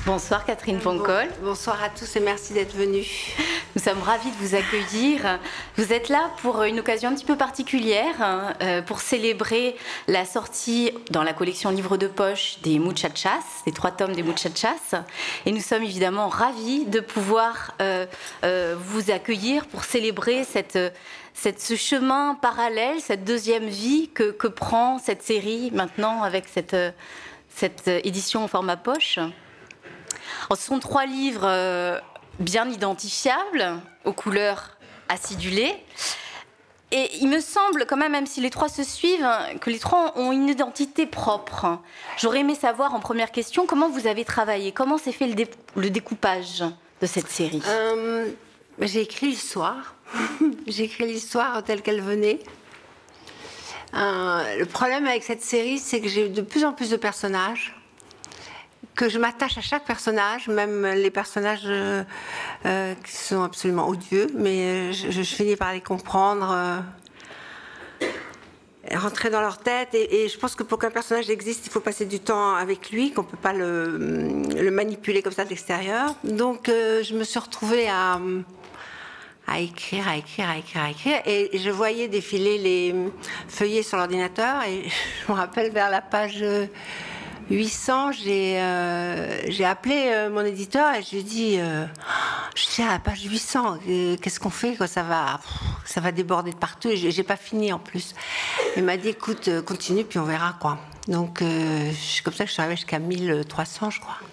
Bonsoir Catherine Poncol. Bonsoir à tous et merci d'être venus. Nous sommes ravis de vous accueillir. Vous êtes là pour une occasion un petit peu particulière, pour célébrer la sortie dans la collection Livres de poche des Muchachas, les 3 tomes des Muchachas. Et nous sommes évidemment ravis de pouvoir vous accueillir pour célébrer ce chemin parallèle, cette deuxième vie que prend cette série maintenant avec cette édition au format poche. Alors, ce sont 3 livres bien identifiables, aux couleurs acidulées. Et il me semble quand même si les 3 se suivent, que les 3 ont une identité propre. J'aurais aimé savoir en première question comment vous avez travaillé, comment s'est fait le découpage de cette série. J'ai écrit l'histoire. J'ai écrit l'histoire telle qu'elle venait. Le problème avec cette série, c'est que j'ai de plus en plus de personnages, que je m'attache à chaque personnage, même les personnages qui sont absolument odieux, mais je finis par les comprendre, rentrer dans leur tête, et je pense que pour qu'un personnage existe, il faut passer du temps avec lui, qu'on ne peut pas le manipuler comme ça de l'extérieur. Donc je me suis retrouvée à écrire, et je voyais défiler les feuillets sur l'ordinateur, et je me rappelle vers la page 800, j'ai appelé mon éditeur et je lui ai dit, je suis à la page 800, qu'est-ce qu'on fait quoi, ça va déborder de partout, et j'ai pas fini en plus. Il m'a dit, écoute, continue puis on verra quoi. Donc comme ça que je suis arrivée jusqu'à 1300 je crois.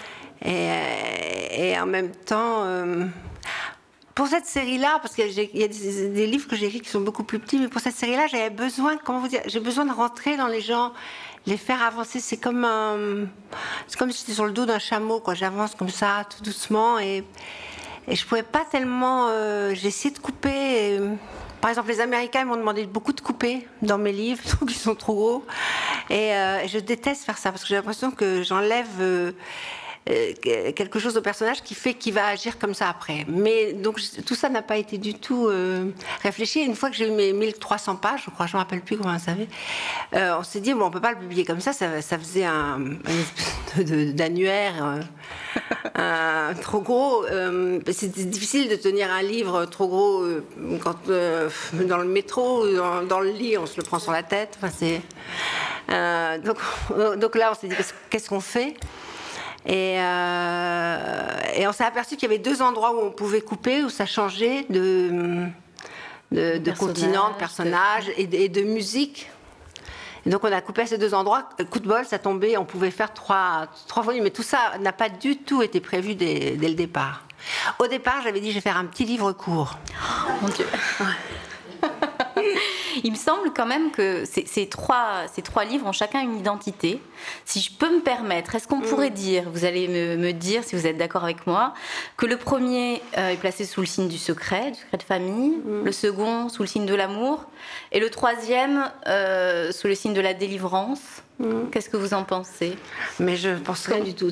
Et en même temps, pour cette série-là, parce qu'il y a des livres que j'ai écrits qui sont beaucoup plus petits, mais pour cette série-là, j'avais besoin, comment vous dire, j'ai besoin de rentrer dans les gens, les faire avancer. C'est comme si j'étais sur le dos d'un chameau, quoi. J'avance comme ça, tout doucement, et je pouvais pas tellement. J'ai essayé de couper. Par exemple, les Américains m'ont demandé beaucoup de couper dans mes livres, donc ils sont trop gros, et je déteste faire ça parce que j'ai l'impression que j'enlève quelque chose au personnage qui fait qu'il va agir comme ça après. Mais donc tout ça n'a pas été du tout réfléchi. Une fois que j'ai eu mes 1300 pages, je crois, je ne me rappelle plus comment ça savait, on s'est dit, bon, on ne peut pas le publier comme ça faisait un espèce d'annuaire trop gros. C'était difficile de tenir un livre trop gros quand, dans le métro, dans le lit, on se le prend sur la tête. Enfin, donc là, on s'est dit, qu'est-ce qu'on fait ? Et on s'est aperçu qu'il y avait 2 endroits où on pouvait couper, où ça changeait de continent, de personnage et de musique. Et donc on a coupé à ces 2 endroits. Coup de bol, ça tombait, on pouvait faire 3 volumes. Mais tout ça n'a pas du tout été prévu dès le départ. Au départ, j'avais dit, je vais faire un petit livre court. Oh, mon Dieu. Il me semble quand même que ces trois livres ont chacun une identité. Si je peux me permettre, est-ce qu'on pourrait dire, vous allez me dire si vous êtes d'accord avec moi, que le premier est placé sous le signe du secret de famille, le second sous le signe de l'amour, et le troisième sous le signe de la délivrance. Qu'est-ce que vous en pensez? Mais je ne pense rien du tout.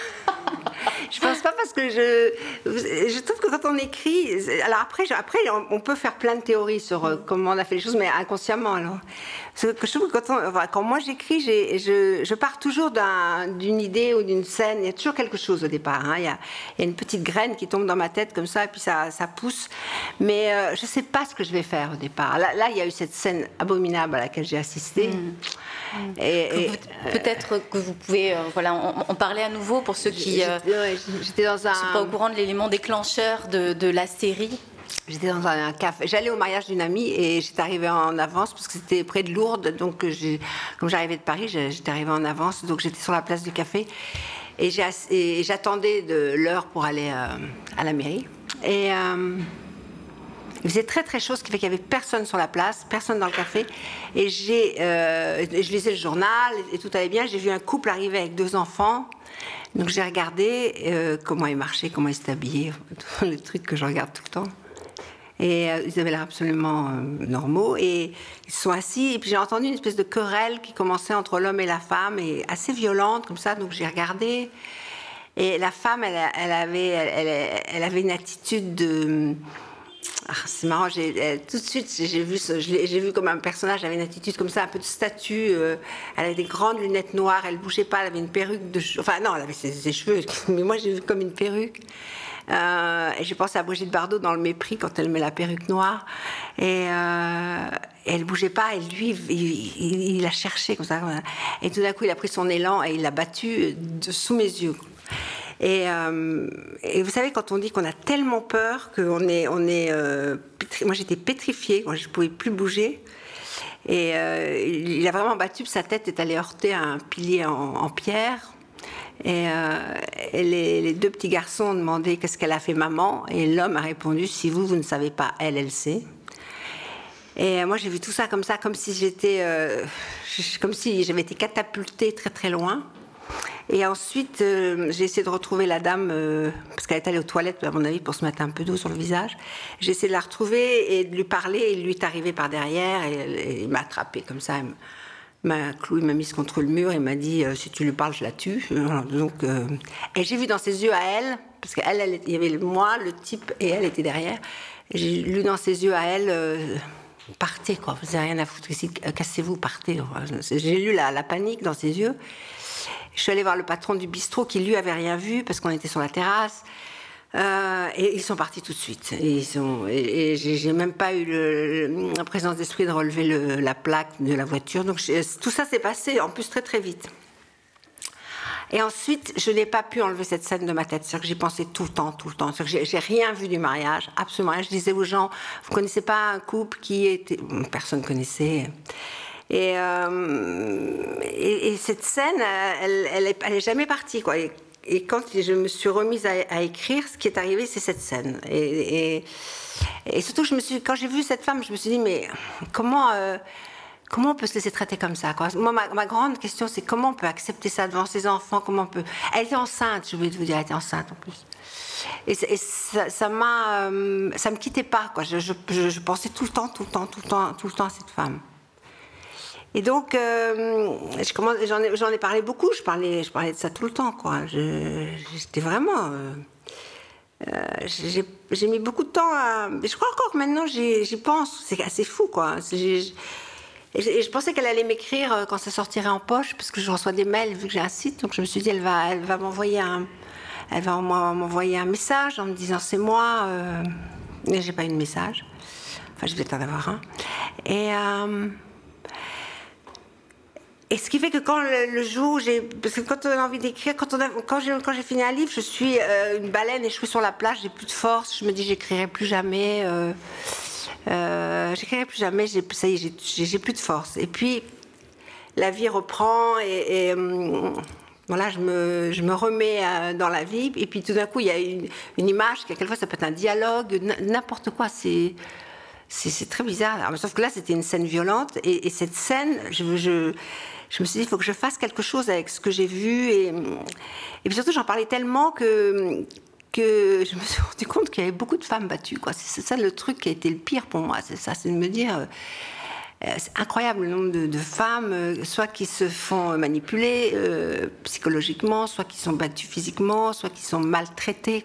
Je pense pas parce que je trouve que quand on écrit, alors après on peut faire plein de théories sur comment on a fait les choses, mais inconsciemment alors. Parce que je trouve que quand moi j'écris, je pars toujours d'une idée ou d'une scène. Il y a toujours quelque chose au départ. Hein. Il y a une petite graine qui tombe dans ma tête comme ça, et puis ça pousse. Mais je sais pas ce que je vais faire au départ. Là, il y a eu cette scène abominable à laquelle j'ai assisté. Peut-être que vous pouvez en parler à nouveau pour ceux qui j'étais dans un... sont pas au courant de l'élément déclencheur de la série. J'étais dans un café. J'allais au mariage d'une amie et j'étais arrivée en avance parce que c'était près de Lourdes. Donc, comme j'arrivais de Paris, j'étais arrivée en avance. Donc, j'étais sur la place du café et j'attendais l'heure pour aller à la mairie. Et il faisait très très chaud, ce qui fait qu'il n'y avait personne sur la place, personne dans le café. Et je lisais le journal et tout allait bien. J'ai vu un couple arriver avec 2 enfants. Donc j'ai regardé comment ils marchaient, comment ils s'étaient habillés, tous les trucs que je regarde tout le temps. Et ils avaient l'air absolument normaux. Et ils se sont assis. Et puis j'ai entendu une espèce de querelle qui commençait entre l'homme et la femme, et assez violente comme ça. Donc j'ai regardé. Et la femme, elle avait une attitude C'est marrant, tout de suite, j'ai vu comme un personnage, elle avait une attitude comme ça, un peu de statue. Elle avait des grandes lunettes noires, elle ne bougeait pas, elle avait une perruque de cheveux. Enfin, non, elle avait ses cheveux, mais moi, j'ai vu comme une perruque. Et j'ai pensé à Brigitte Bardot dans Le Mépris, quand elle met la perruque noire. Et elle ne bougeait pas, et lui, il la cherchait comme ça. Et tout d'un coup, il a pris son élan et il l'a battue sous mes yeux. Et vous savez, quand on dit qu'on a tellement peur qu'on est, moi j'étais pétrifiée, je ne pouvais plus bouger. Et il a vraiment battu, sa tête est allée heurter un pilier en pierre. Et les deux petits garçons ont demandé qu'est-ce qu'elle a fait maman. Et l'homme a répondu, si vous ne savez pas, elle sait. Et moi j'ai vu tout ça, comme si comme si j'avais été catapultée très très loin. Et ensuite, j'ai essayé de retrouver la dame, parce qu'elle est allée aux toilettes, à mon avis, pour se mettre un peu d'eau sur le visage. J'ai essayé de la retrouver et de lui parler. Et lui est arrivé par derrière et il m'a attrapée comme ça. Il m'a mise contre le mur et m'a dit si tu lui parles, je la tue. Donc, et j'ai vu dans ses yeux à elle, parce qu'il y avait moi, le type, et elle était derrière. Et j'ai lu dans ses yeux à elle partez, quoi, vous n'avez rien à foutre ici, cassez-vous, partez. J'ai lu la panique dans ses yeux. Je suis allée voir le patron du bistrot qui, lui, avait rien vu parce qu'on était sur la terrasse. Et ils sont partis tout de suite. Et j'ai même pas eu la présence d'esprit de relever la plaque de la voiture. Donc tout ça s'est passé, en plus, très très vite. Et ensuite, je n'ai pas pu enlever cette scène de ma tête. C'est-à-dire que j'y pensais tout le temps. J'ai rien vu du mariage, absolument rien. Je disais aux gens, vous connaissez pas un couple qui était... Personne connaissait... Et cette scène, elle est jamais partie, quoi. Et quand je me suis remise à écrire, ce qui est arrivé, c'est cette scène. Et surtout, quand j'ai vu cette femme, je me suis dit, mais comment on peut se laisser traiter comme ça, quoi. Moi, ma grande question, c'est comment on peut accepter ça devant ses enfants, comment on peut... Elle était enceinte, je voulais vous dire, elle était enceinte en plus. Et ça me quittait pas, quoi. Je pensais tout le temps à cette femme. Et donc, j'en ai parlé beaucoup, je parlais de ça tout le temps, quoi. J'étais vraiment... j'ai mis beaucoup de temps à... Je crois encore que maintenant, j'y pense. C'est assez fou, quoi. Et je pensais qu'elle allait m'écrire quand ça sortirait en poche, parce que je reçois des mails, vu que j'ai un site. Donc je me suis dit, elle va m'envoyer un message en me disant, c'est moi. Mais j'ai pas eu de message. Enfin, je vais peut-être en avoir un. Et ce qui fait que quand le jour, parce que quand on a envie d'écrire, quand j'ai fini un livre, je suis une baleine échouée sur la plage, j'ai plus de force, je me dis j'écrirai plus jamais, ça y est, j'ai plus de force. Et puis la vie reprend et voilà, je me remets dans la vie, et puis tout d'un coup il y a une image, quelquefois ça peut être un dialogue, n'importe quoi, c'est très bizarre. Alors, sauf que là, c'était une scène violente. Et cette scène, je me suis dit, il faut que je fasse quelque chose avec ce que j'ai vu. Et puis surtout, j'en parlais tellement que je me suis rendu compte qu'il y avait beaucoup de femmes battues, quoi. C'est ça le truc qui a été le pire pour moi. C'est ça, c'est de me dire... c'est incroyable le nombre de femmes, soit qui se font manipuler psychologiquement, soit qui sont battues physiquement, soit qui sont maltraitées.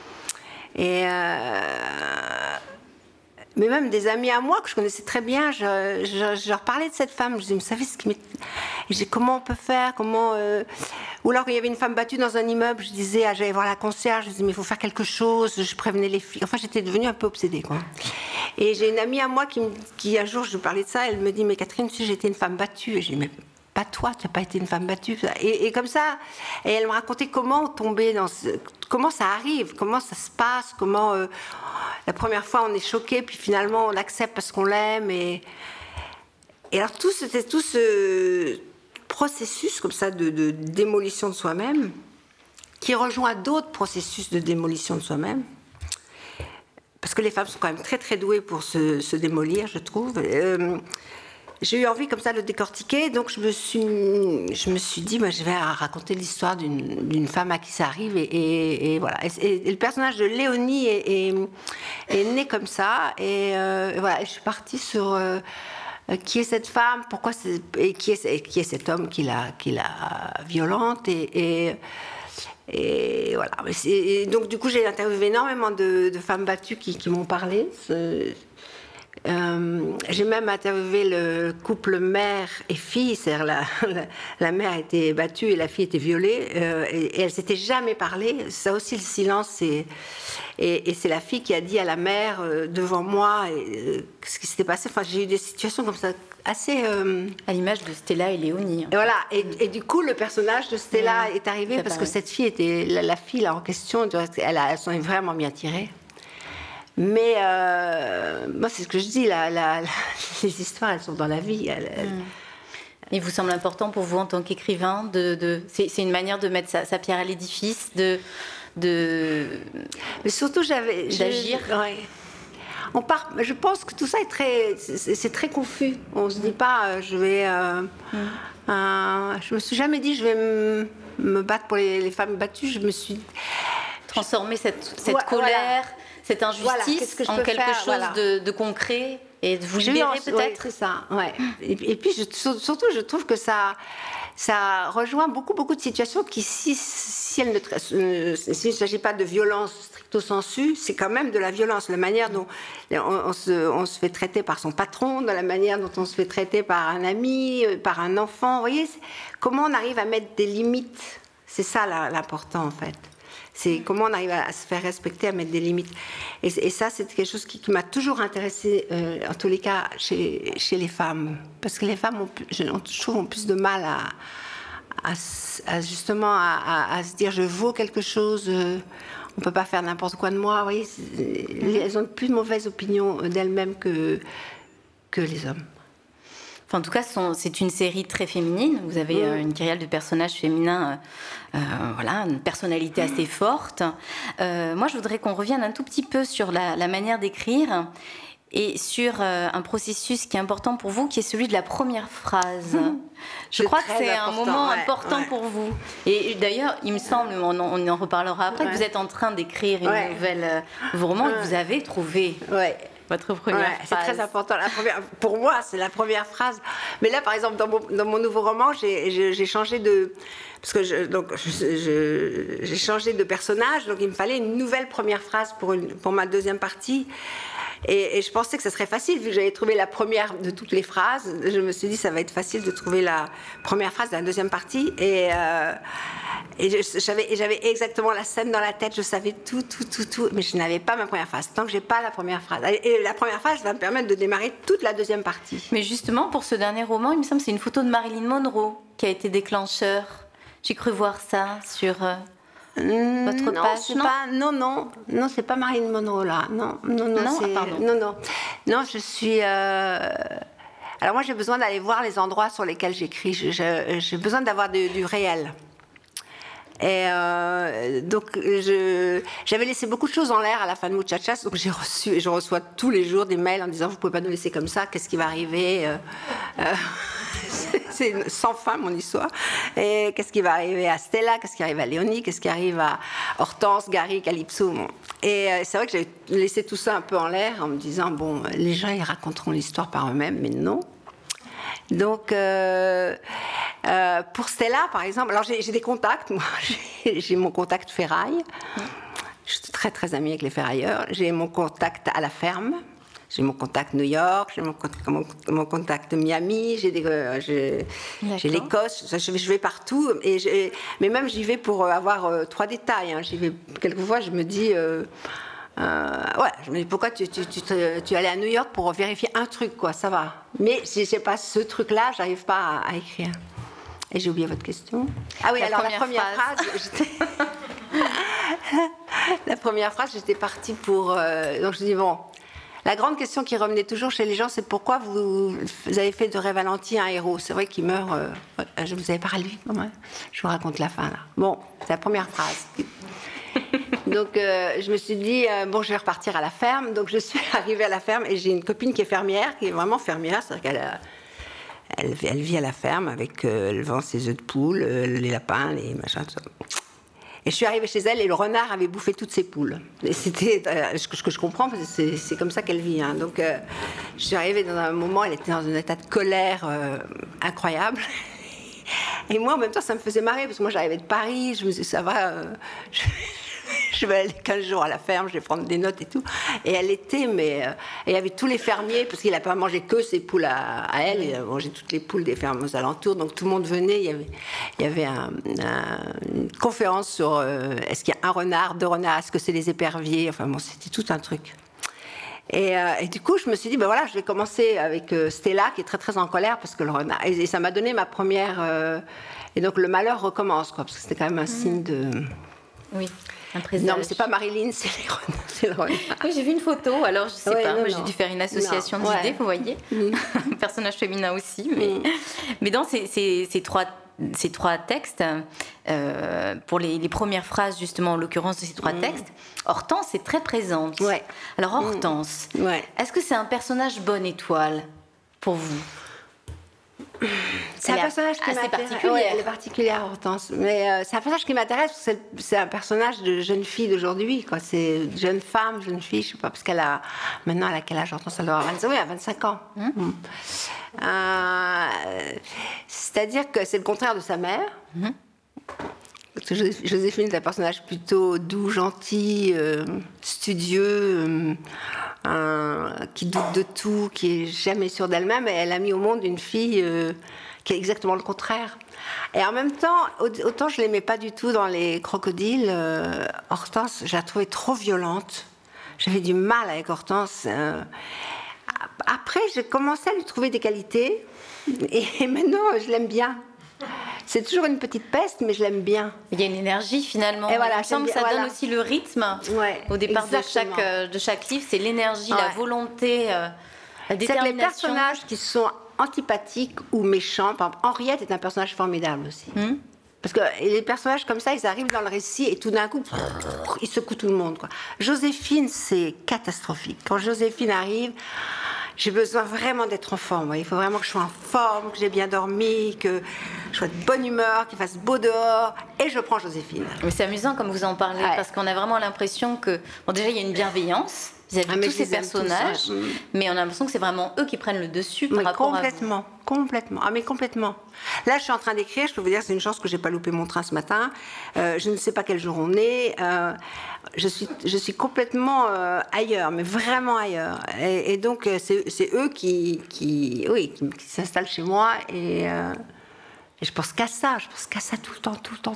Mais même des amis à moi que je connaissais très bien, je leur parlais de cette femme. Je disais, vous savez ce qui m'est... Je disais, comment on peut faire, Ou alors, il y avait une femme battue dans un immeuble, je disais, j'allais voir la concierge, je disais, mais il faut faire quelque chose, je prévenais les filles. Enfin, j'étais devenue un peu obsédée, quoi. Et j'ai une amie à moi qui un jour, je lui parlais de ça, elle me dit, mais Catherine, tu sais, j'étais une femme battue. Et je dis, mais pas toi, tu n'as pas été une femme battue. Et comme ça, et elle me racontait comment tomber comment ça arrive, comment ça se passe, comment la première fois on est choqué, puis finalement on accepte parce qu'on l'aime. Et alors tout ce processus comme ça de démolition de soi-même, qui rejoint d'autres processus de démolition de soi-même, parce que les femmes sont quand même très très douées pour se démolir, je trouve. J'ai eu envie comme ça de le décortiquer, donc je me suis dit, je vais raconter l'histoire d'une femme à qui ça arrive, et voilà. Et le personnage de Léonie est né comme ça, et voilà. Et je suis partie sur qui est cette femme, pourquoi et qui est cet homme qui la violente, et Et voilà. Et donc, du coup, j'ai interviewé énormément de femmes battues qui m'ont parlé. J'ai même interviewé le couple mère et fille, c'est-à-dire la mère était battue et la fille était violée, et elles s'étaient jamais parlé. Ça aussi, le silence, et c'est la fille qui a dit à la mère devant moi ce qui s'était passé. Enfin, j'ai eu des situations comme ça assez... À l'image de Stella et Léonie. Et voilà, et du coup, le personnage de Stella est arrivé parce que cette fille était la fille là, en question, elle s'en est vraiment bien tirée. Mais moi, c'est ce que je dis, les histoires, elles sont dans la vie. Il vous semble important pour vous, en tant qu'écrivain, c'est une manière de mettre sa pierre à l'édifice, Mais surtout, d'agir. Ouais. Je pense que tout ça c'est très confus. On se dit pas, je me suis jamais dit, je vais me battre pour les femmes battues. Je me suis transformer cette colère. Cette injustice en quelque chose de concret et de vous libérer peut-être. Ouais, c'est ça, ouais. Et puis surtout, je trouve que ça rejoint beaucoup de situations qui, s'il ne s'agit pas de violence stricto sensu, c'est quand même de la violence. La manière dont on se fait traiter par son patron, dans la manière dont on se fait traiter par un ami, par un enfant. Vous voyez, comment on arrive à mettre des limites. C'est ça l'important en fait. C'est comment on arrive à se faire respecter, à mettre des limites. Et ça, c'est quelque chose qui m'a toujours intéressée, en tous les cas, chez les femmes. Parce que les femmes, je trouve, ont plus de mal justement à se dire « je vaux quelque chose, on ne peut pas faire n'importe quoi de moi ». Vous voyez, elles ont plus de mauvaise opinion d'elles-mêmes que les hommes. Enfin, en tout cas, c'est une série très féminine. Vous avez une kyrielle de personnages féminins, voilà, une personnalité assez forte. Moi, je voudrais qu'on revienne un tout petit peu sur la manière d'écrire et sur un processus qui est important pour vous, qui est celui de la première phrase. Je crois que c'est un moment important pour vous. Et d'ailleurs, il me semble, on en reparlera après, que vous êtes en train d'écrire une nouvelle roman et que vous avez trouvé... Votre première phrase. C'est très important. Pour moi, c'est la première phrase. Mais là, par exemple, dans mon nouveau roman, j'ai changé de... Parce que j'ai changé de personnage, donc il me fallait une nouvelle première phrase pour ma deuxième partie. Et je pensais que ça serait facile, vu que j'avais trouvé la première de toutes les phrases. Je me suis dit, ça va être facile de trouver la première phrase de la deuxième partie. Et j'avais exactement la scène dans la tête, je savais tout, mais je n'avais pas ma première phrase. Tant que j'ai pas la première phrase. Et la première phrase va me permettre de démarrer toute la deuxième partie. Mais justement, pour ce dernier roman, il me semble que c'est une photo de Marilyn Monroe qui a été déclencheur. J'ai cru voir ça sur votre page. Non, c'est pas Marilyn Monroe là. Non, je suis... Alors moi, j'ai besoin d'aller voir les endroits sur lesquels j'écris. J'ai besoin d'avoir du réel. Et donc, j'avais laissé beaucoup de choses en l'air à la fin de Muchachas. Donc, j'ai reçu, et je reçois tous les jours des mails en disant « Vous ne pouvez pas nous laisser comme ça, qu'est-ce qui va arriver ?» C'est sans fin, mon histoire. Et qu'est-ce qui va arriver à Stella? Qu'est-ce qui arrive à Léonie? Qu'est-ce qui arrive à Hortense, Gary, Calypso? Et c'est vrai que j'ai laissé tout ça un peu en l'air en me disant « Bon, les gens, ils raconteront l'histoire par eux-mêmes, mais non. » Donc, pour Stella, par exemple, alors j'ai des contacts, moi, j'ai mon contact ferraille, je suis très très amie avec les ferrailleurs, j'ai mon contact à la ferme, j'ai mon contact New York, j'ai mon contact Miami, j'ai l'Écosse, je vais partout, mais même j'y vais pour avoir 3 détails, hein. J'y vais, quelquefois je me dis... je me dis pourquoi tu es allé à New York pour vérifier un truc, quoi, ça va. Mais si je sais pas ce truc-là, j'arrive pas à écrire. Et j'ai oublié votre question. Ah oui, alors la première phrase la première phrase, j'étais partie pour... donc je dis bon, la grande question qui revenait toujours chez les gens, c'est pourquoi vous avez fait de Ray Valenti un héros. C'est vrai qu'il meurt... je vous avais parlé, je vous raconte la fin là. Bon, c'est la première phrase. Donc je me suis dit, bon, je vais repartir à la ferme. Donc je suis arrivée à la ferme et j'ai une copine qui est fermière, qui est vraiment fermière, c'est-à-dire qu'elle vit à la ferme avec, elle vend ses œufs de poule, les lapins, les machins, tout ça. Et je suis arrivée chez elle et le renard avait bouffé toutes ses poules. Et c'était ce que je comprends, parce que c'est comme ça qu'elle vit. Hein. Donc je suis arrivée dans un moment, elle était dans un état de colère incroyable. Et moi, en même temps, ça me faisait marrer, parce que moi, j'arrivais de Paris, je me disais, ça va, je vais aller 15 jours à la ferme, je vais prendre des notes et tout. Et elle était, mais il y avait tous les fermiers, parce qu'il n'a pas mangé que ses poules à elle, il a mangé toutes les poules des fermes aux alentours, donc tout le monde venait. Il y avait une conférence sur est-ce qu'il y a un renard, 2 renards, est-ce que c'est les éperviers, enfin bon, c'était tout un truc. Et du coup, je me suis dit, ben voilà, je vais commencer avec Stella, qui est très très en colère, parce que le renard. Et ça m'a donné ma première. Et donc le malheur recommence, quoi, parce que c'était quand même un signe de. Oui, un présage. Non, mais c'est pas Marilyn, c'est les renards, c'est le renard. Oui, j'ai vu une photo, alors je sais pas, non, moi j'ai dû faire une association d'idées, vous voyez. Un personnage féminin aussi. Mais dans ces trois textes, pour les premières phrases, justement, en l'occurrence de ces 3 textes, Hortense est très présente. Ouais. Alors, Hortense, est-ce que c'est un personnage bonne étoile pour vous? C'est un personnage qui m'intéresse. Ouais, elle est particulière, Hortense. Mais c'est un personnage qui m'intéresse parce que c'est un personnage de jeune fille d'aujourd'hui, quoi. C'est jeune femme, jeune fille, je sais pas, parce qu'elle a. Maintenant, elle a quel âge, Hortense? Elle doit avoir 25 ans. C'est-à-dire que c'est le contraire de sa mère. Parce que Joséphine est un personnage plutôt doux, gentil, studieux, qui doute de tout, qui est jamais sûre d'elle-même. Et elle a mis au monde une fille qui est exactement le contraire. Et en même temps, autant je l'aimais pas du tout dans Les Crocodiles, Hortense, je la trouvais trop violente. J'avais du mal avec Hortense. Après, j'ai commencé à lui trouver des qualités. Et maintenant, je l'aime bien. C'est toujours une petite peste, mais je l'aime bien. Il y a une énergie finalement. Et voilà, il me semble que ça donne aussi le rythme au départ de chaque livre. C'est l'énergie, la volonté, la détermination. C'est les personnages qui sont antipathiques ou méchants. Par exemple, Henriette est un personnage formidable aussi. Parce que les personnages comme ça, ils arrivent dans le récit et tout d'un coup, ils secouent tout le monde, quoi. Joséphine, c'est catastrophique. Quand Joséphine arrive, j'ai besoin vraiment d'être en forme. Il faut vraiment que je sois en forme, que j'ai bien dormi, que je sois de bonne humeur, qu'il fasse beau dehors. Et je prends Joséphine. Mais c'est amusant comme vous en parlez, parce qu'on a vraiment l'impression que... Bon, déjà, il y a une bienveillance vis-à-vis de tous ces personnages, mais on a l'impression que c'est vraiment eux qui prennent le dessus par rapport à vous. Complètement. Ah, mais complètement. Là, je suis en train d'écrire. Je peux vous dire, c'est une chance que j'ai pas loupé mon train ce matin. Je ne sais pas quel jour on est. Je suis complètement ailleurs, mais vraiment ailleurs. Et donc, c'est eux qui s'installent chez moi. Et je pense qu'à ça. Je pense qu'à ça tout le temps.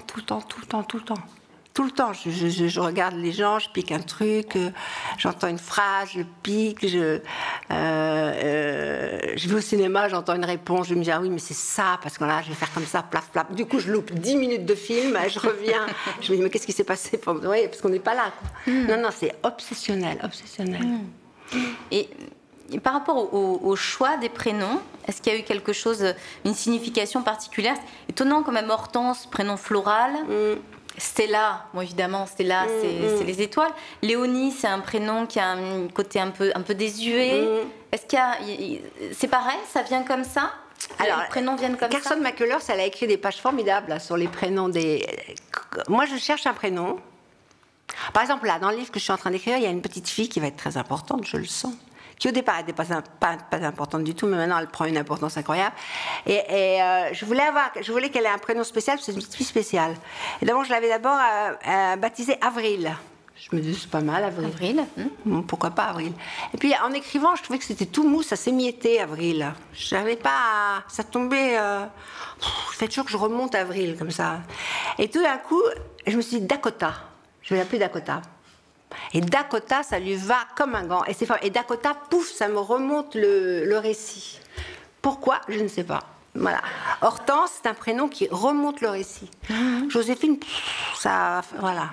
Tout le temps, je regarde les gens, je pique un truc, j'entends une phrase, je pique, je vais au cinéma, j'entends une réponse, je me dis ah oui mais c'est ça, parce que là je vais faire comme ça, plaf plaf. Du coup je loupe 10 minutes de film, je reviens, je me dis mais qu'est-ce qui s'est passé? Oui, parce qu'on n'est pas là, quoi. Non, c'est obsessionnel. Et par rapport au choix des prénoms, est-ce qu'il y a eu quelque chose, une signification particulière? Étonnant quand même, Hortense, prénom floral. Stella, bon évidemment, Stella, c'est les étoiles. Léonie, c'est un prénom qui a un côté un peu désuet. Est-ce qu'il y a... C'est pareil, ça vient comme ça? Alors, les prénoms viennent comme Carson ça? McCullers, elle a écrit des pages formidables là, sur les prénoms des... Moi, je cherche un prénom. Par exemple, là, dans le livre que je suis en train d'écrire, il y a une petite fille qui va être très importante, je le sens. Qui au départ n'était pas importante du tout, mais maintenant elle prend une importance incroyable. Et je voulais qu'elle ait un prénom spécial, parce que c'est une petite fille spéciale. Et d'abord, je l'avais baptisée Avril. Je me dis, c'est pas mal, Avril. Pourquoi pas Avril? Et puis en écrivant, je trouvais que c'était tout mou, ça s'émiettait, Avril. Je n'avais pas. Ça tombait. Je fais toujours que je remonte Avril, comme ça. Et tout d'un coup, je me suis dit Dakota. Je vais l'appeler Dakota. Et Dakota, ça lui va comme un gant. Et Dakota, pouf, ça me remonte le récit. Pourquoi? Je ne sais pas. Voilà. Hortense, c'est un prénom qui remonte le récit. Joséphine, ça... Voilà.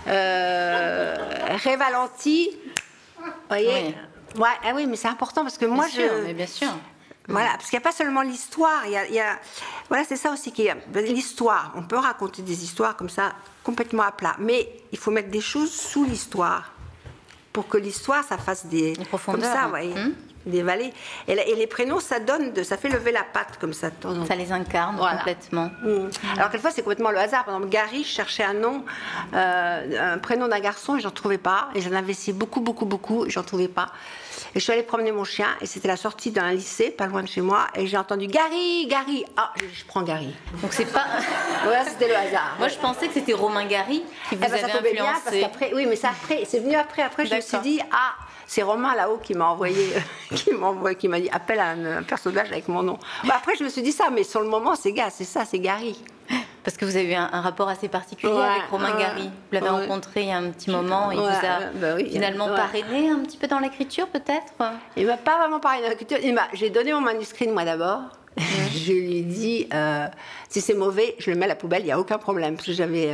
Révalentie, vous voyez? Oui. Ouais, ah oui, mais c'est important parce que moi, Mais bien sûr. Voilà, parce qu'il n'y a pas seulement l'histoire, voilà, c'est ça aussi qui est l'histoire. On peut raconter des histoires comme ça, complètement à plat, mais il faut mettre des choses sous l'histoire pour que l'histoire, ça fasse des profondeurs. Comme ça, vous voyez. des vallées. Et les prénoms, ça fait lever la patte comme ça. Ça les incarne complètement. Alors quelquefois, c'est complètement le hasard. Par exemple, Gary, je cherchais un nom, un prénom d'un garçon, et j'en trouvais pas. Et j'en avais essayé beaucoup, et j'en trouvais pas. Et je suis allée promener mon chien, et c'était la sortie d'un lycée, pas loin de chez moi, et j'ai entendu Gary. Ah, je prends Gary. Donc c'est pas... Voilà, c'était le hasard. Moi, je pensais que c'était Romain Gary qui vous avait influencé. Bien, parce qu'après, oui, mais c'est venu après. Après, je me suis dit, c'est Romain là-haut qui m'a envoyé, qui m'a dit, appelle un personnage avec mon nom. Après, je me suis dit ça, mais sur le moment, c'est Gary. Parce que vous avez eu un rapport assez particulier avec Romain Gary. Vous l'avez rencontré il y a un petit moment. Il vous a finalement parrainé un petit peu dans l'écriture, peut-être. Il m'a pas vraiment parrainé dans l'écriture. J'ai donné mon manuscrit de moi d'abord. Je lui ai dit, si c'est mauvais, je le mets à la poubelle, il n'y a aucun problème. Parce que j'avais...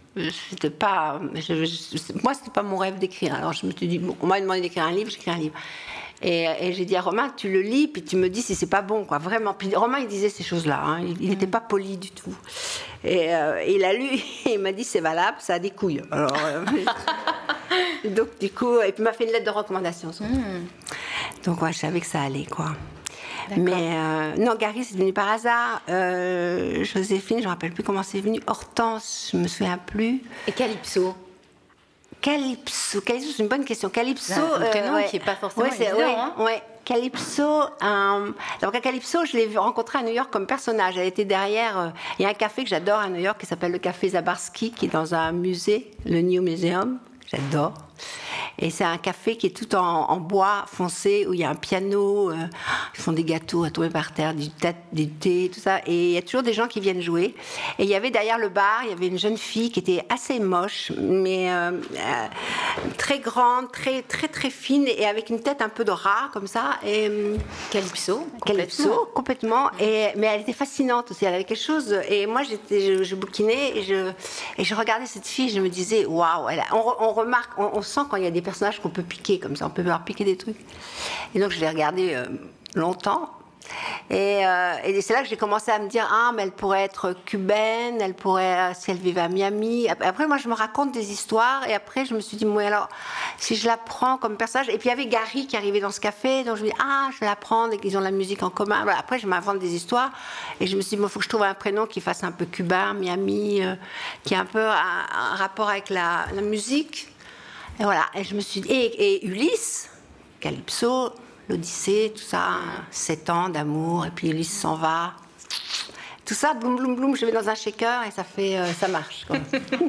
moi, c'était pas mon rêve d'écrire. Alors je me suis dit, on m'a demandé d'écrire un livre, j'écris un livre. Et j'ai dit à Romain, tu le lis, puis tu me dis si c'est pas bon, quoi, vraiment. Puis Romain, il disait ces choses-là, hein. Il n'était pas poli du tout. Et il a lu, et il m'a dit, c'est valable, ça a des couilles. Alors, donc, du coup, et puis il m'a fait une lettre de recommandation. Donc, ouais, je savais que ça allait, quoi. Mais non, Gary, c'est venu par hasard. Joséphine, je ne me rappelle plus comment c'est venu. Hortense, je ne me souviens plus. Et Calypso, c'est une bonne question. Calypso, un prénom qui n'est pas forcément évident. Calypso, donc à Calypso, je l'ai rencontrée à New York comme personnage. Elle était derrière. Il y a un café que j'adore à New York qui s'appelle le Café Zabarski, qui est dans un musée, le New Museum. J'adore. Et c'est un café qui est tout en bois foncé, où il y a un piano, ils font des gâteaux à tomber par terre, du thé, tout ça. Et il y a toujours des gens qui viennent jouer. Et il y avait derrière le bar, il y avait une jeune fille qui était assez moche, mais très grande, très, très, très fine, et avec une tête un peu de rat, comme ça. Et, Calypso, complètement. Mais elle était fascinante aussi, elle avait quelque chose. Et moi, je bouquinais, et je regardais cette fille, je me disais, waouh, on remarque, on sent quand il y a des personnages qu'on peut piquer comme ça, on peut leur piquer des trucs. Et donc je l'ai regardée longtemps. Et c'est là que j'ai commencé à me dire, mais elle pourrait être cubaine, elle pourrait, si elle vivait à Miami. Après, moi, je me raconte des histoires, et après, je me suis dit, moi, alors, si je la prends comme personnage. Et puis, il y avait Gary qui arrivait dans ce café, donc je me dis, je vais la prendre, et qu'ils ont la musique en commun. Voilà. Après, je m'invente des histoires, et je me suis dit, il faut que je trouve un prénom qui fasse un peu cubain, Miami, qui a un peu un rapport avec la musique. Et voilà, et je me suis dit, et Ulysse, Calypso, l'Odyssée, tout ça, 7 ans d'amour, et puis Ulysse s'en va. Tout ça, bloum, bloum, bloum, je vais dans un shaker et ça marche, quoi.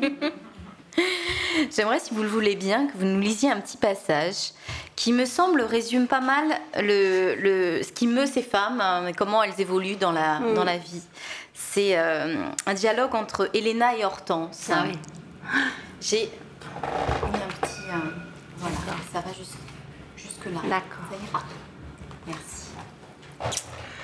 J'aimerais, si vous le voulez bien, que vous nous lisiez un petit passage qui me semble résume pas mal ce qui meut ces femmes, et comment elles évoluent dans la vie. C'est un dialogue entre Elena et Hortense. Ah oui. J'ai mis un petit... voilà, ça va jusque-là. D'accord. Ça ira. Merci.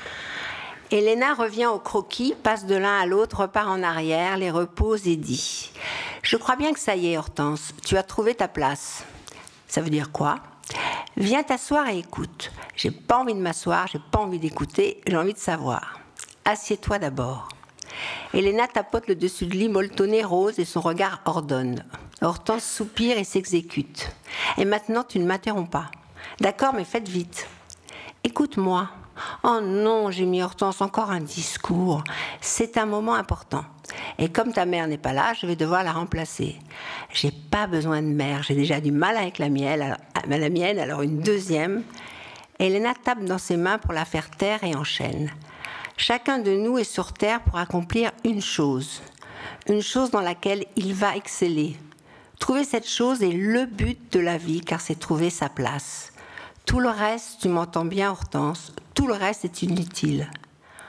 Elena revient au croquis, passe de l'un à l'autre, repart en arrière, les repose et dit « Je crois bien que ça y est, Hortense, tu as trouvé ta place. » Ça veut dire quoi ? Viens t'asseoir et écoute. J'ai pas envie de m'asseoir, j'ai pas envie d'écouter, j'ai envie de savoir. Assieds-toi d'abord. Elena tapote le dessus de lit molletonné rose et son regard ordonne. Hortense soupire et s'exécute. Et maintenant, tu ne m'interromps pas. D'accord, mais faites vite. Écoute-moi. Oh non, j'ai mis Hortense, encore un discours. C'est un moment important. Et comme ta mère n'est pas là, je vais devoir la remplacer. J'ai pas besoin de mère, j'ai déjà du mal avec la mienne, alors une deuxième. Elena tape dans ses mains pour la faire taire et enchaîne. Chacun de nous est sur terre pour accomplir une chose dans laquelle il va exceller. Trouver cette chose est le but de la vie, car c'est trouver sa place. Tout le reste, tu m'entends bien, Hortense, tout le reste est inutile. Pourquoi ?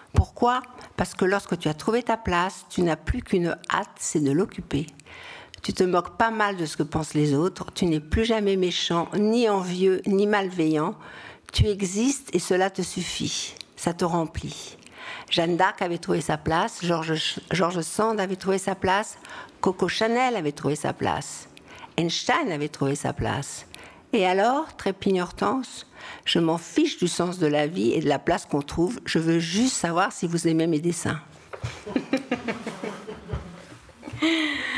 Parce que lorsque tu as trouvé ta place, tu n'as plus qu'une hâte, c'est de l'occuper. Tu te moques pas mal de ce que pensent les autres, tu n'es plus jamais méchant, ni envieux, ni malveillant. Tu existes et cela te suffit, ça te remplit. Jeanne d'Arc avait trouvé sa place, George Sand avait trouvé sa place, Coco Chanel avait trouvé sa place, Einstein avait trouvé sa place. Et alors, trépigne Hortense, je m'en fiche du sens de la vie et de la place qu'on trouve, je veux juste savoir si vous aimez mes dessins.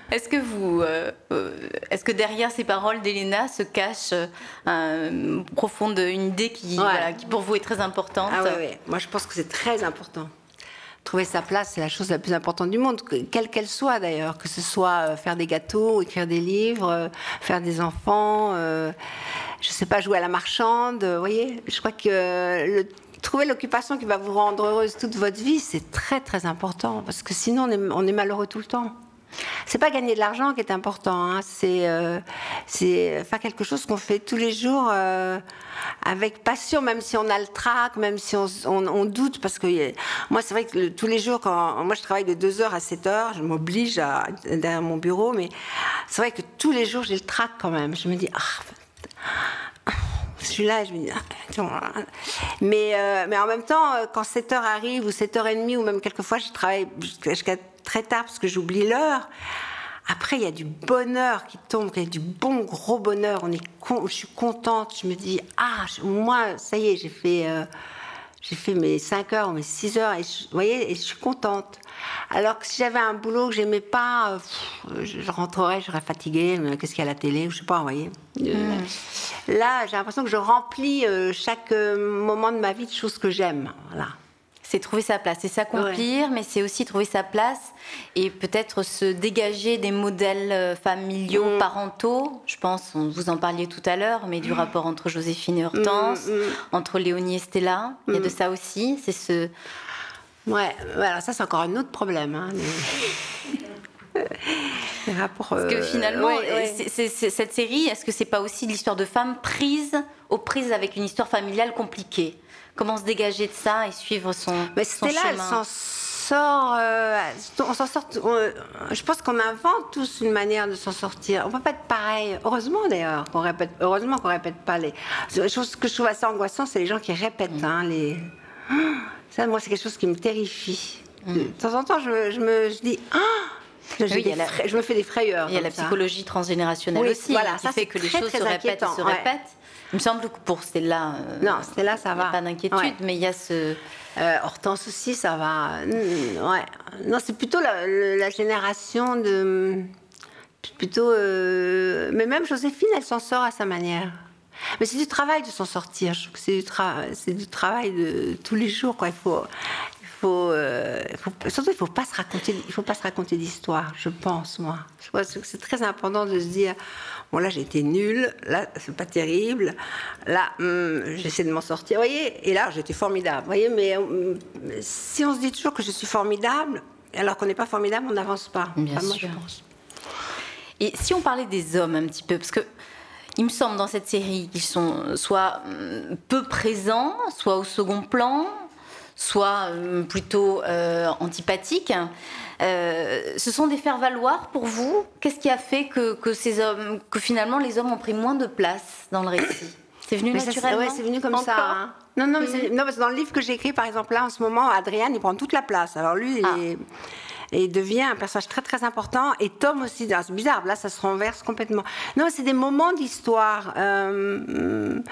Est-ce que derrière ces paroles d'Elena se cache une idée qui pour vous est très importante? Ah oui. Moi je pense que c'est très important. Trouver sa place, c'est la chose la plus importante du monde, quelle qu'elle soit d'ailleurs, que ce soit faire des gâteaux, écrire des livres, faire des enfants, je sais pas, jouer à la marchande, vous voyez. Je crois que trouver l'occupation qui va vous rendre heureuse toute votre vie, c'est très très important, parce que sinon on est malheureux tout le temps. C'est pas gagner de l'argent qui est important, hein. C'est faire quelque chose qu'on fait tous les jours avec passion, même si on a le trac, même si on doute, parce que moi c'est vrai que tous les jours, moi je travaille de 2h à 7h, je m'oblige derrière mon bureau, mais c'est vrai que tous les jours j'ai le trac quand même. Je me dis je suis là et je me dis mais en même temps, quand 7h arrive ou 7h30 ou même quelquefois je travaille jusqu'à très tard parce que j'oublie l'heure. Après, il y a du bonheur qui tombe, il y a du bon gros bonheur. Je suis contente. Je me dis moi, ça y est, j'ai fait mes 5 heures ou mes 6 heures et vous voyez, et je suis contente. Alors que si j'avais un boulot que j'aimais pas, je rentrerais, je serais fatiguée. Qu'est-ce qu'il y a à la télé? Je sais pas, vous voyez. Là, j'ai l'impression que je remplis chaque moment de ma vie de choses que j'aime. Voilà. C'est trouver sa place, c'est s'accomplir, mais c'est aussi trouver sa place et peut-être se dégager des modèles familiaux, parentaux. Je pense, vous en parliez tout à l'heure, mais du rapport entre Joséphine et Hortense, entre Léonie et Stella. Il y a de ça aussi, c'est ce... Ouais, alors ça c'est encore un autre problème. Hein, les rapports, parce que finalement, cette série, est-ce que c'est pas aussi l'histoire de femmes aux prises avec une histoire familiale compliquée? Comment se dégager de ça et suivre son Stella, chemin? elle s'en sort. On s'en sort. Je pense qu'on invente tous une manière de s'en sortir. On peut pas être pareil. Heureusement d'ailleurs qu'on répète. Heureusement qu'on répète pas les choses que je trouve assez angoissant, c'est les gens qui répètent. Ça, moi, c'est quelque chose qui me terrifie. De temps en temps, je dis. Je me fais des frayeurs. Il y a la psychologie transgénérationnelle aussi, qui fait que les choses se répètent et se répètent. Il me semble que pour Stella, non, Stella, ça va. Pas d'inquiétude, mais il y a ce... Hortense aussi, ça va. Non, c'est plutôt la génération de... Plutôt... Mais même Joséphine, elle s'en sort à sa manière. Mais c'est du travail de s'en sortir. Je trouve que c'est du travail de tous les jours, quoi. Surtout, il faut pas se raconter d'histoire, je pense, moi. Je crois que c'est très important de se dire, bon, là, j'ai été nulle, là, c'est pas terrible, là, j'essaie de m'en sortir, vous voyez, et là, j'étais formidable, vous voyez, mais si on se dit toujours que je suis formidable, alors qu'on n'est pas formidable, on n'avance pas. Bien sûr. Moi, je pense. Et si on parlait des hommes un petit peu, parce que il me semble dans cette série qu'ils sont soit peu présents, soit au second plan, soit plutôt antipathiques. Ce sont des faire-valoir pour vous? Qu'est-ce qui a fait que finalement les hommes ont pris moins de place dans le récit? C'est venu naturellement? Oui, c'est venu comme ça. Hein. Non, parce que dans le livre que j'ai écrit, par exemple, là, en ce moment, Adrien, il prend toute la place. Alors lui, il devient un personnage très très important, et Tom aussi. C'est bizarre, là ça se renverse complètement. Non, c'est des moments d'histoire. Moi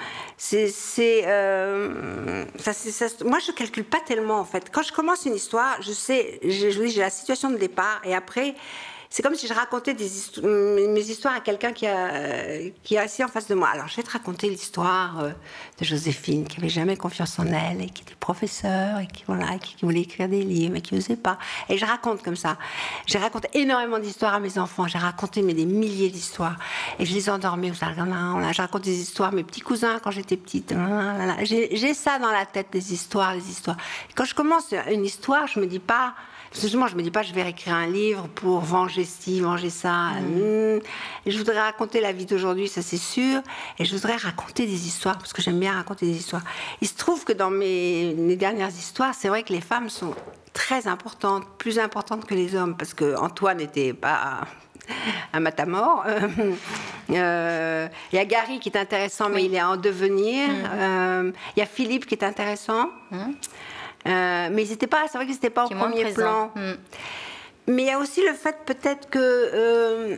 je calcule pas tellement en fait. Quand je commence une histoire, je sais, j'ai la situation de départ, et après c'est comme si je racontais mes histoires à quelqu'un qui est assis en face de moi. Alors, je vais te raconter l'histoire de Joséphine, qui n'avait jamais confiance en elle, et qui était professeure, et qui voulait écrire des livres, mais qui n'osait pas. Et je raconte comme ça. J'ai raconté énormément d'histoires à mes enfants. J'ai raconté des milliers d'histoires. Et je les endormais. Je raconte des histoires à mes petits cousins quand j'étais petite. J'ai ça dans la tête, des histoires. Et quand je commence une histoire, je me dis pas... Justement, je me dis pas, je vais écrire un livre pour venger ci, venger ça. Et je voudrais raconter la vie d'aujourd'hui, ça c'est sûr. Et je voudrais raconter des histoires, parce que j'aime bien raconter des histoires. Il se trouve que dans mes dernières histoires, c'est vrai que les femmes sont très importantes, plus importantes que les hommes, parce que Antoine n'était pas un matamor. Il y a Gary qui est intéressant, mais il est en devenir. Il y a Philippe qui est intéressant. Mais c'est vrai que c'était pas au premier plan. Mais il y a aussi le fait peut-être que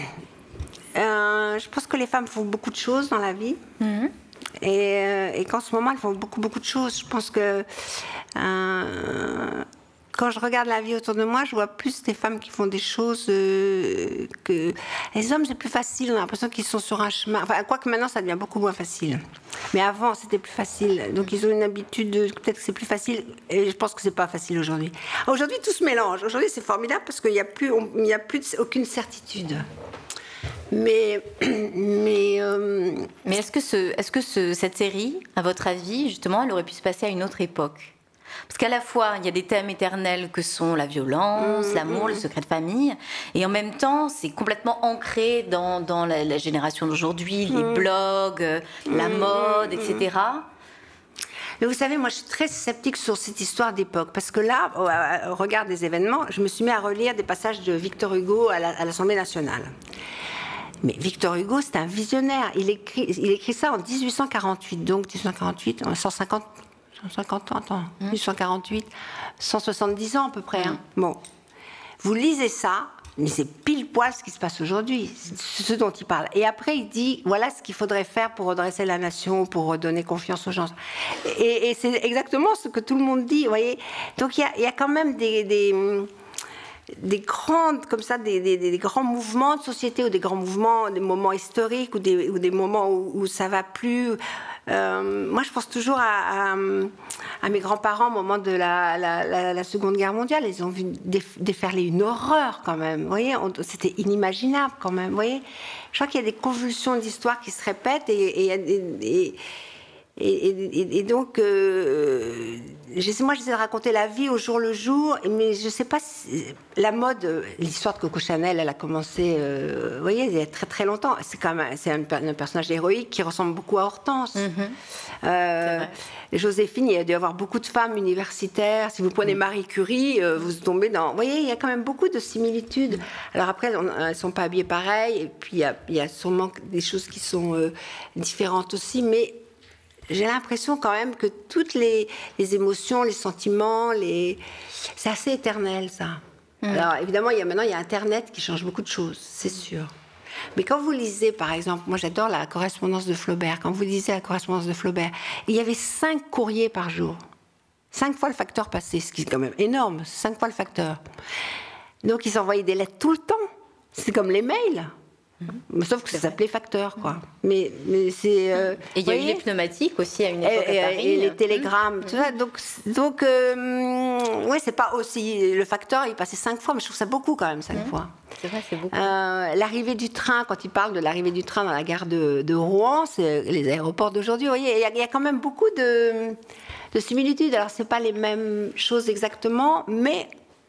je pense que les femmes font beaucoup de choses dans la vie, et qu'en ce moment elles font beaucoup de choses. Je pense que quand je regarde la vie autour de moi, je vois plus des femmes qui font des choses que... Les hommes, c'est plus facile, on a l'impression qu'ils sont sur un chemin... Enfin, quoique maintenant, ça devient beaucoup moins facile. Mais avant, c'était plus facile. Donc, ils ont une habitude, peut-être que c'est plus facile, et je pense que c'est pas facile aujourd'hui. Aujourd'hui, tout se mélange. Aujourd'hui, c'est formidable parce qu'il n'y a plus, aucune certitude. Mais est-ce que cette série, à votre avis, justement, elle aurait pu se passer à une autre époque ? Parce qu'à la fois, il y a des thèmes éternels que sont la violence, l'amour, le secret de famille, et en même temps, c'est complètement ancré dans la génération d'aujourd'hui, les blogs, la mode, etc. Mais vous savez, moi, je suis très sceptique sur cette histoire d'époque, parce que là, au regard des événements, je me suis mis à relire des passages de Victor Hugo à l'Assemblée nationale. Mais Victor Hugo, c'est un visionnaire. Il écrit ça en 1848, donc 1848, 150 ans, attends, 1848, 170 ans à peu près. Hein. Bon, vous lisez ça, mais c'est pile poil ce qui se passe aujourd'hui, ce dont il parle. Et après, il dit, voilà ce qu'il faudrait faire pour redresser la nation, pour redonner confiance aux gens. Et c'est exactement ce que tout le monde dit, vous voyez. Donc il y a quand même des grandes, comme ça, des grands mouvements de société, ou des grands mouvements, des moments historiques, ou des moments où ça va plus. Moi, je pense toujours à mes grands-parents au moment de la Seconde Guerre mondiale. Ils ont vu déferler une horreur, quand même. Vous voyez, c'était inimaginable, quand même. Vous voyez, je crois qu'il y a des convulsions d'histoire qui se répètent et donc, moi, j'essaie de raconter la vie au jour le jour, mais je ne sais pas si la mode, l'histoire de Coco Chanel, elle a commencé, vous voyez, il y a très très longtemps. C'est un personnage héroïque qui ressemble beaucoup à Hortense. Joséphine, il y a dû y avoir beaucoup de femmes universitaires. Si vous prenez Marie Curie, vous tombez dans... Vous voyez, il y a quand même beaucoup de similitudes. Alors après, elles ne sont pas habillées pareil, et puis il y a sûrement des choses qui sont différentes aussi, mais... J'ai l'impression quand même que toutes les émotions, les sentiments, c'est assez éternel, ça. Alors, évidemment, maintenant, il y a Internet qui change beaucoup de choses, c'est sûr. Mais quand vous lisez, par exemple, moi j'adore la correspondance de Flaubert, quand vous lisez la correspondance de Flaubert, il y avait 5 courriers par jour. 5 fois le facteur passé, ce qui est quand même énorme, 5 fois le facteur. Donc, ils s'envoyaient des lettres tout le temps. C'est comme les mails. Sauf que ça s'appelait facteur, quoi. Mais c'est... et il y a eu les pneumatiques aussi à une époque à Paris. Et les télégrammes, tout ça. Donc oui, c'est pas aussi... Le facteur, il passait 5 fois, mais je trouve ça beaucoup quand même, 5 fois. C'est vrai, c'est beaucoup. L'arrivée du train, quand il parle de l'arrivée du train dans la gare de Rouen, c'est les aéroports d'aujourd'hui, vous voyez, il y a quand même beaucoup de similitudes. Alors, c'est pas les mêmes choses exactement, mais...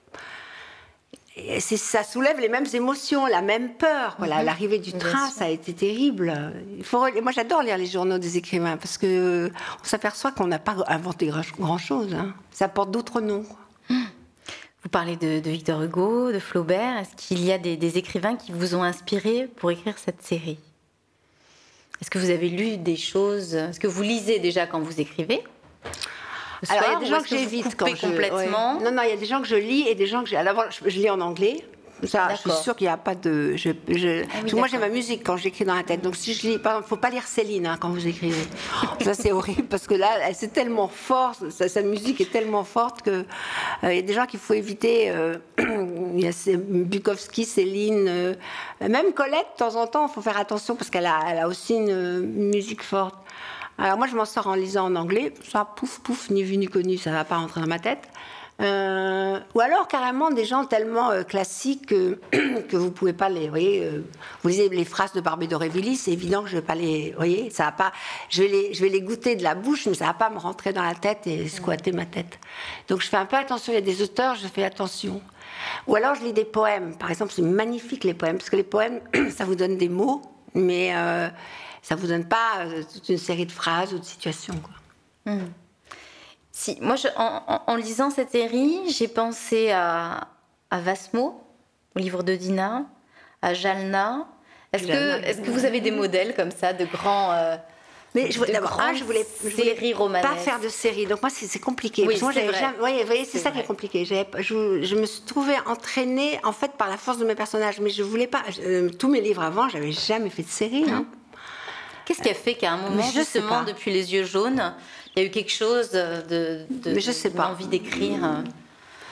ça soulève les mêmes émotions, la même peur. Voilà, l'arrivée du train, ça a été terrible. Moi, j'adore lire les journaux des écrivains parce que on s'aperçoit qu'on n'a pas inventé grand-chose. Hein. Ça porte d'autres noms. Vous parlez de Victor Hugo, de Flaubert. Est-ce qu'il y a des écrivains qui vous ont inspiré pour écrire cette série ? Est-ce que vous avez lu des choses ? Est-ce que vous lisez déjà quand vous écrivez ? Alors, il y a des gens que j'évite quand je... complètement. Ouais. Non, il y a des gens que je lis et des gens que j'ai... Alors, je lis en anglais. Ça, je suis sûre qu'il n'y a pas de... moi, j'ai ma musique quand j'écris dans la tête. Donc, si je lis... Il ne faut pas lire Céline quand vous écrivez. Ça, c'est horrible parce que là, c'est tellement fort. Sa musique est tellement forte qu'il y a des gens qu'il faut éviter. Il y a Bukowski, Céline... même Colette, de temps en temps, il faut faire attention parce qu'elle a aussi une musique forte. Alors moi, je m'en sors en lisant en anglais. Ça, pouf, pouf, ni vu ni connu, ça ne va pas rentrer dans ma tête. Ou alors, carrément, des gens tellement classiques que vous ne pouvez pas les... Vous voyez, vous lisez les phrases de Barbé d'Aurevilly, c'est évident que je ne vais pas les... Vous voyez, ça va pas... Je vais les goûter de la bouche, mais ça ne va pas me rentrer dans la tête et squatter ma tête. Donc, je fais un peu attention. Il y a des auteurs, je fais attention. Ou alors, je lis des poèmes. Par exemple, c'est magnifique, les poèmes, parce que les poèmes, ça vous donne des mots, mais... ça ne vous donne pas toute une série de phrases ou de situations, quoi. Si, moi, en lisant cette série, j'ai pensé à Vasmo, au livre de Dina, à Jalna. Est-ce que vous avez des modèles comme ça, de grands... Mais je voulais pas faire de série, donc moi c'est compliqué. Oui, moi, c'est vrai. Vous voyez, c'est ça qui est compliqué. Je me suis trouvée entraînée en fait par la force de mes personnages, mais je voulais pas. Tous mes livres avant, j'avais jamais fait de série. Hein. Qu'est-ce qui a fait qu'à un moment, justement, depuis Les Yeux jaunes, il y a eu quelque chose d'envie d'écrire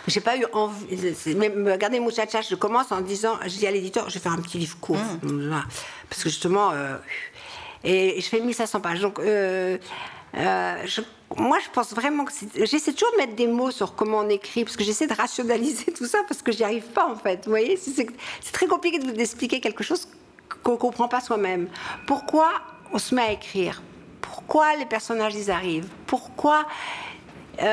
J'ai pas eu envie. Mais regardez, Muchacha, je commence en disant, je dis à l'éditeur, je vais faire un petit livre court. Parce que justement, et je fais 1500 pages. Donc, moi, je pense vraiment que j'essaie toujours de mettre des mots sur comment on écrit, parce que j'essaie de rationaliser tout ça, parce que j'y arrive pas, en fait. Vous voyez, c'est très compliqué d'expliquer quelque chose qu'on comprend pas soi-même. Pourquoi on se met à écrire? Pourquoi les personnages, ils arrivent? Pourquoi on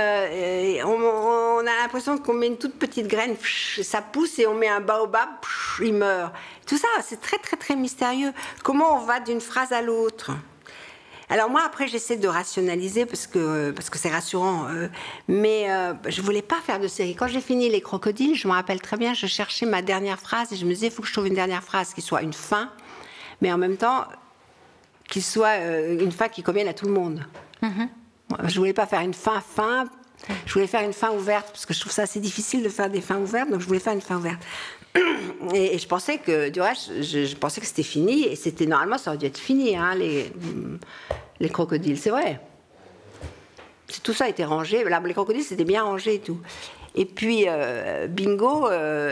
a l'impression qu'on met une toute petite graine, ça pousse, et on met un baobab, il meurt. Tout ça, c'est très, très, très mystérieux. Comment on va d'une phrase à l'autre? Alors moi, après, j'essaie de rationaliser parce que c'est rassurant. Mais je voulais pas faire de série. Quand j'ai fini Les Crocodiles, je me rappelle très bien, je cherchais ma dernière phrase et je me disais, il faut que je trouve une dernière phrase qui soit une fin, mais en même temps, qui soit une fin qui convienne à tout le monde. Je voulais pas faire une fin. Je voulais faire une fin ouverte parce que je trouve ça assez difficile de faire des fins ouvertes, donc je voulais faire une fin ouverte. Et je pensais que, du reste, je pensais que c'était fini, et c'était normalement, ça aurait dû être fini, hein, les crocodiles, c'est vrai. Tout ça a été rangé, là, les crocodiles, c'était bien rangé et tout. Et puis, bingo,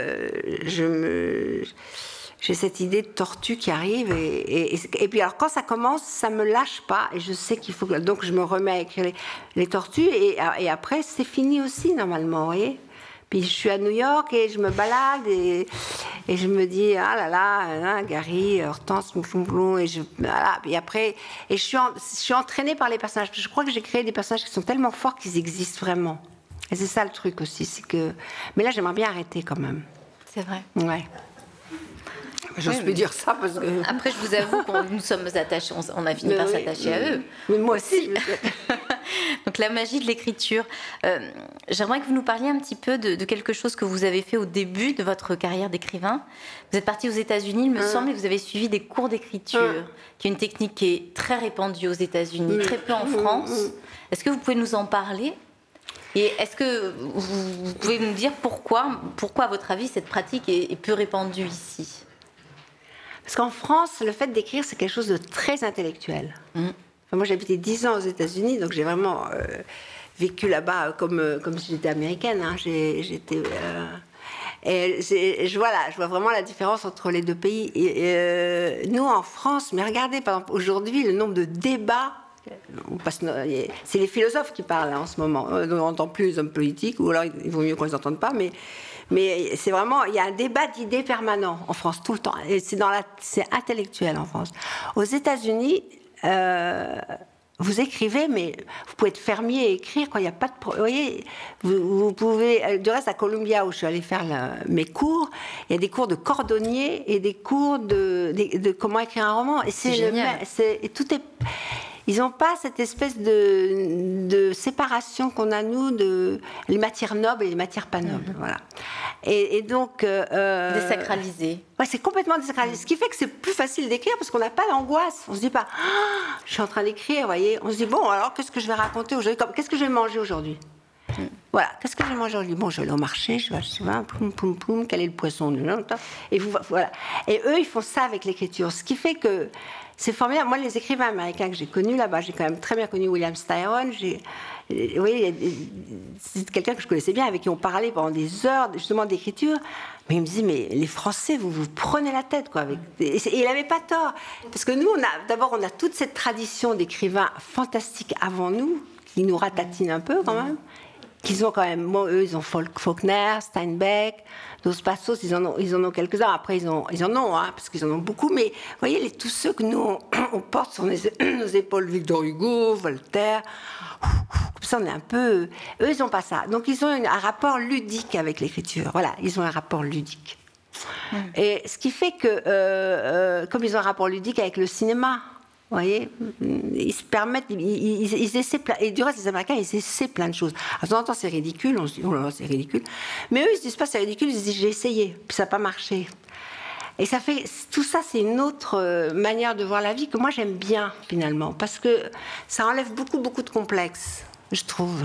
j'ai cette idée de tortue qui arrive, et puis alors quand ça commence, ça me lâche pas, et je sais qu'il faut que... Donc je me remets à écrire les tortues, et après, c'est fini aussi, normalement, vous voyez. Puis je suis à New York et je me balade et je me dis, ah là là, Gary, Hortense, voilà. Et après, et je suis entraînée par les personnages. Je crois que j'ai créé des personnages qui sont tellement forts qu'ils existent vraiment. Et c'est ça le truc aussi, c'est que... Mais là, j'aimerais bien arrêter quand même. C'est vrai. Ouais. J'ose plus dire ça parce que... Après, je vous avoue qu'on nous sommes attachés, on a fini par s'attacher à eux. Mais moi aussi. Donc la magie de l'écriture. J'aimerais que vous nous parliez un petit peu de quelque chose que vous avez fait au début de votre carrière d'écrivain. Vous êtes parti aux États-Unis, il me semble, et vous avez suivi des cours d'écriture, qui est une technique qui est très répandue aux États-Unis, très peu en France. Est-ce que vous pouvez nous en parler? Et est-ce que vous pouvez nous dire pourquoi, à votre avis, cette pratique est peu répandue ici? Parce qu'en France, le fait d'écrire, c'est quelque chose de très intellectuel. Enfin, moi, j'ai habité 10 ans aux États-Unis, donc j'ai vraiment vécu là-bas comme si j'étais américaine. Hein. Je vois vraiment la différence entre les deux pays. Nous, en France, mais regardez, par exemple, aujourd'hui, le nombre de débats. C'est les philosophes qui parlent hein, en ce moment. On n'entend plus les hommes politiques, ou alors il vaut mieux qu'on ne les entende pas, mais c'est vraiment, il y a un débat d'idées permanent en France, tout le temps. Et c'est intellectuel en France. Aux États-Unis, vous écrivez, mais vous pouvez être fermier et écrire quand il n'y a pas de... Vous voyez, vous pouvez... Du reste, à Columbia, où je suis allée faire mes cours, il y a des cours de cordonnier et des cours de comment écrire un roman. Et c'est génial. Tout est... Ils n'ont pas cette espèce de séparation qu'on a, nous, de les matières nobles et les matières pas nobles. Voilà. Et donc... désacralisé. Ouais, c'est complètement désacralisé. Ce qui fait que c'est plus facile d'écrire parce qu'on n'a pas d'angoisse. On ne se dit pas, je suis en train d'écrire, vous voyez. On se dit, bon, alors qu'est-ce que je vais raconter aujourd'hui? Qu'est-ce que je vais manger aujourd'hui? Voilà, qu'est-ce que je vais manger aujourd'hui? Bon, je vais aller au marché, je vais acheter poum, quel est le poisson? Et voilà. Et eux, ils font ça avec l'écriture. Ce qui fait que c'est formidable. Moi, les écrivains américains que j'ai connus là-bas, j'ai quand même très bien connu William Styron. Vous voyez, c'est quelqu'un que je connaissais bien, avec qui on parlait pendant des heures, justement, d'écriture. Mais il me disait, mais les Français, vous prenez la tête, quoi. Et il n'avait pas tort. Parce que nous, on a toute cette tradition d'écrivains fantastiques avant nous, qui nous ratatinent un peu, quand même. Qu'ils ont quand même, eux, ils ont Faulkner, Steinbeck, Dos Passos, ils en ont quelques-uns. Après, ils en ont, hein, parce qu'ils en ont beaucoup. Mais vous voyez, tous ceux que nous, on porte sur nos épaules, Victor Hugo, Voltaire, comme ça, on est un peu... Eux, ils n'ont pas ça. Donc, ils ont un rapport ludique avec l'écriture. Voilà, ils ont un rapport ludique. Et ce qui fait que, comme ils ont un rapport ludique avec le cinéma, vous voyez, ils se permettent, ils essaient plein, et du reste, les Américains, ils essaient plein de choses. À temps en temps, c'est ridicule, on se dit, oh là là, c'est ridicule. Mais eux, ils se disent pas, c'est ridicule, ils se disent, j'ai essayé, puis ça n'a pas marché. Et ça fait, tout ça, c'est une autre manière de voir la vie que moi, j'aime bien, finalement, parce que ça enlève beaucoup, beaucoup de complexes, je trouve.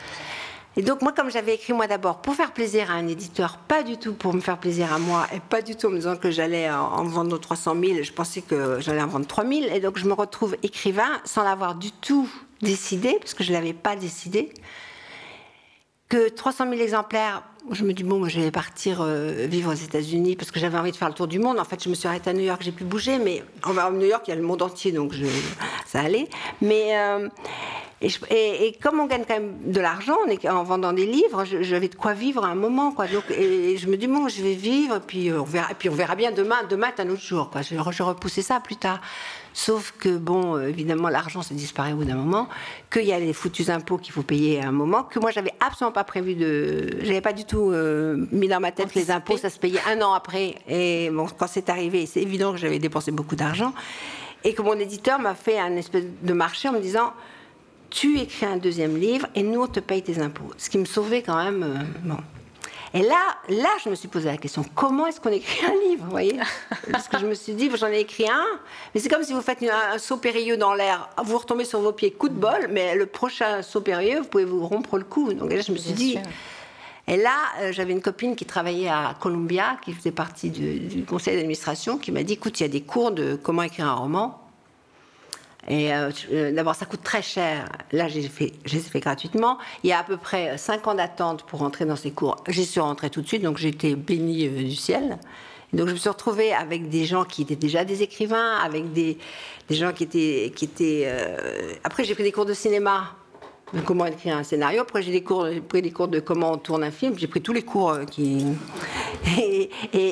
Et donc, moi, comme j'avais écrit, moi, d'abord, pour faire plaisir à un éditeur, pas du tout pour me faire plaisir à moi, et pas du tout en me disant que j'allais en vendre 300 000, je pensais que j'allais en vendre 3 000, et donc je me retrouve écrivain sans l'avoir du tout décidé, parce que je ne l'avais pas décidé. que 300 000 exemplaires, je me dis, bon, moi, je vais partir vivre aux États-Unis parce que j'avais envie de faire le tour du monde. En fait, je me suis arrêtée à New York, j'ai pu bouger, mais à New York, il y a le monde entier, donc ça allait. Mais, et comme on gagne quand même de l'argent en vendant des livres, j'avais de quoi vivre à un moment, quoi. Donc, et je me dis, bon, je vais vivre, puis on verra bien demain. Demain est un autre jour, quoi. Je repoussais ça plus tard. Sauf que, bon, évidemment, l'argent, ça disparaît au bout d'un moment, qu'il y a les foutus impôts qu'il faut payer à un moment, que moi, j'avais absolument pas prévu j'avais pas du tout mis dans ma tête que les impôts, ça se payait un an après. Et bon, quand c'est arrivé, c'est évident que j'avais dépensé beaucoup d'argent. Et que mon éditeur m'a fait un espèce de marché en me disant, tu écris un deuxième livre et nous, on te paye tes impôts. Ce qui me sauvait quand même, bon. Et là, je me suis posé la question, comment est-ce qu'on écrit un livre, vous voyez? Parce que je me suis dit, j'en ai écrit un, mais c'est comme si vous faites un saut périlleux dans l'air, vous retombez sur vos pieds, coup de bol, mais le prochain saut périlleux, vous pouvez vous rompre le cou. Donc là, je me suis dit... Et là, j'avais une copine qui travaillait à Columbia, qui faisait partie du conseil d'administration, qui m'a dit, écoute, il y a des cours de comment écrire un roman. Et d'abord, ça coûte très cher. Là, je les ai fait gratuitement. Il y a à peu près 5 ans d'attente pour rentrer dans ces cours. J'y suis rentrée tout de suite, donc j'ai été bénie du ciel. Et donc, je me suis retrouvée avec des gens qui étaient déjà des écrivains, avec des gens qui étaient... Après, j'ai pris des cours de cinéma, de comment écrire un scénario. Après, j'ai pris des cours de comment on tourne un film. J'ai pris tous les cours qui... Et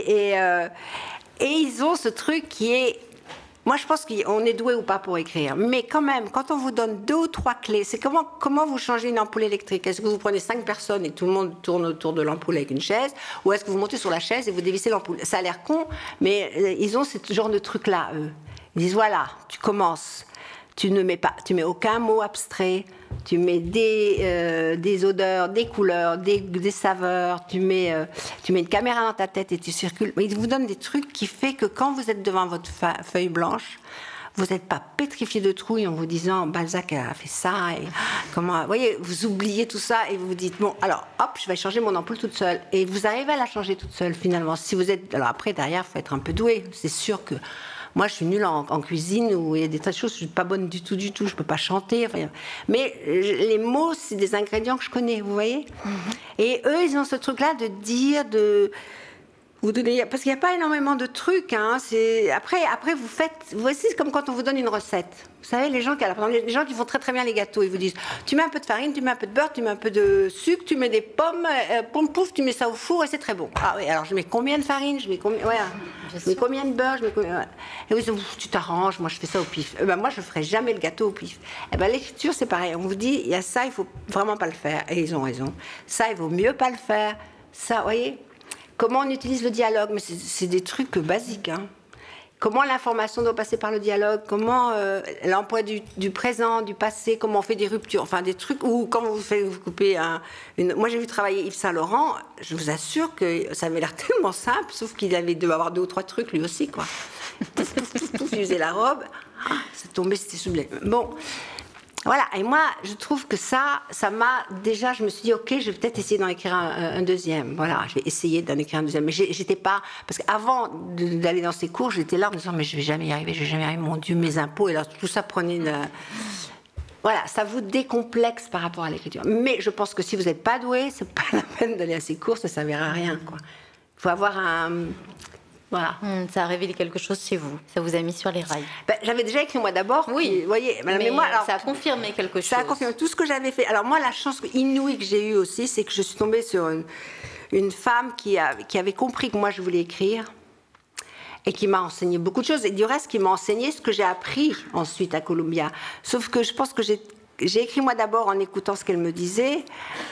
ils ont ce truc qui est... Moi, je pense qu'on est doué ou pas pour écrire. Mais quand même, quand on vous donne 2 ou 3 clés, c'est comment vous changez une ampoule électrique. Est-ce que vous prenez 5 personnes et tout le monde tourne autour de l'ampoule avec une chaise? Ou est-ce que vous montez sur la chaise et vous dévissez l'ampoule? Ça a l'air con, mais ils ont ce genre de truc-là, eux. Ils disent, voilà, tu commences. Tu mets aucun mot abstrait. Tu mets des odeurs, des couleurs, des saveurs. Tu mets une caméra dans ta tête et tu circules. Mais ils vous donnent des trucs qui fait que quand vous êtes devant votre feuille blanche, vous n'êtes pas pétrifié de trouille en vous disant Balzac a fait ça. Et comment, vous voyez, vous oubliez tout ça et vous vous dites bon, alors hop, je vais changer mon ampoule toute seule. Et vous arrivez à la changer toute seule finalement. Si vous êtes, alors après derrière, il faut être un peu doué. C'est sûr que moi, je suis nulle en cuisine où il y a des tas de choses, je suis pas bonne du tout, je peux pas chanter. Enfin, mais les mots, c'est des ingrédients que je connais, vous voyez. Et eux, ils ont ce truc-là de dire, vous donnez, parce qu'il n'y a pas énormément de trucs. Hein, après, vous faites. Voici, c'est comme quand on vous donne une recette. Vous savez, les gens qui font très très bien les gâteaux, ils vous disent tu mets un peu de farine, tu mets un peu de beurre, tu mets un peu de sucre, tu mets des pommes, pouf, tu mets ça au four et c'est très bon. Ah oui, alors je mets combien de farine, je mets combien de beurre, Et oui, tu t'arranges, moi je fais ça au pif. Moi je ne ferai jamais le gâteau au pif. L'écriture c'est pareil, on vous dit il y a ça, il ne faut vraiment pas le faire. Et ils ont raison. Ça, il vaut mieux pas le faire. Ça, vous voyez. Comment on utilise le dialogue? Mais c'est des trucs basiques. Hein. Comment l'information doit passer par le dialogue? Comment l'emploi du présent, du passé? Comment on fait des ruptures? Enfin, des trucs où, quand vous coupez Moi, j'ai vu travailler Yves Saint-Laurent. Je vous assure que ça avait l'air tellement simple, sauf qu'il devait avoir 2 ou 3 trucs, lui aussi, quoi. Il faisait la robe. C'est tombé, c'était sublime. Bon... Voilà, et moi, je trouve que ça m'a déjà, je me suis dit, ok, je vais peut-être essayer d'en écrire un deuxième. Voilà, je vais essayer d'en écrire un deuxième. Mais j'étais pas, parce qu'avant d'aller dans ces cours, j'étais là en me disant, mais je vais jamais y arriver, mon Dieu, mes impôts. Et là, tout ça prenait une... Voilà, ça vous décomplexe par rapport à l'écriture. Mais je pense que si vous n'êtes pas doué, c'est pas la peine d'aller à ces cours, ça ne servira à rien, quoi. Il faut avoir un... Voilà. Ça a révélé quelque chose chez vous. Ça vous a mis sur les rails. J'avais déjà écrit moi d'abord. Oui. Vous voyez, mais moi, alors, ça a confirmé quelque chose. Ça a confirmé tout ce que j'avais fait. Alors moi, la chance inouïe que j'ai eue aussi, c'est que je suis tombée sur une femme qui avait compris que moi je voulais écrire et qui m'a enseigné beaucoup de choses. Et du reste, qui m'a enseigné ce que j'ai appris ensuite à Columbia. Sauf que je pense que j'ai écrit moi d'abord en écoutant ce qu'elle me disait.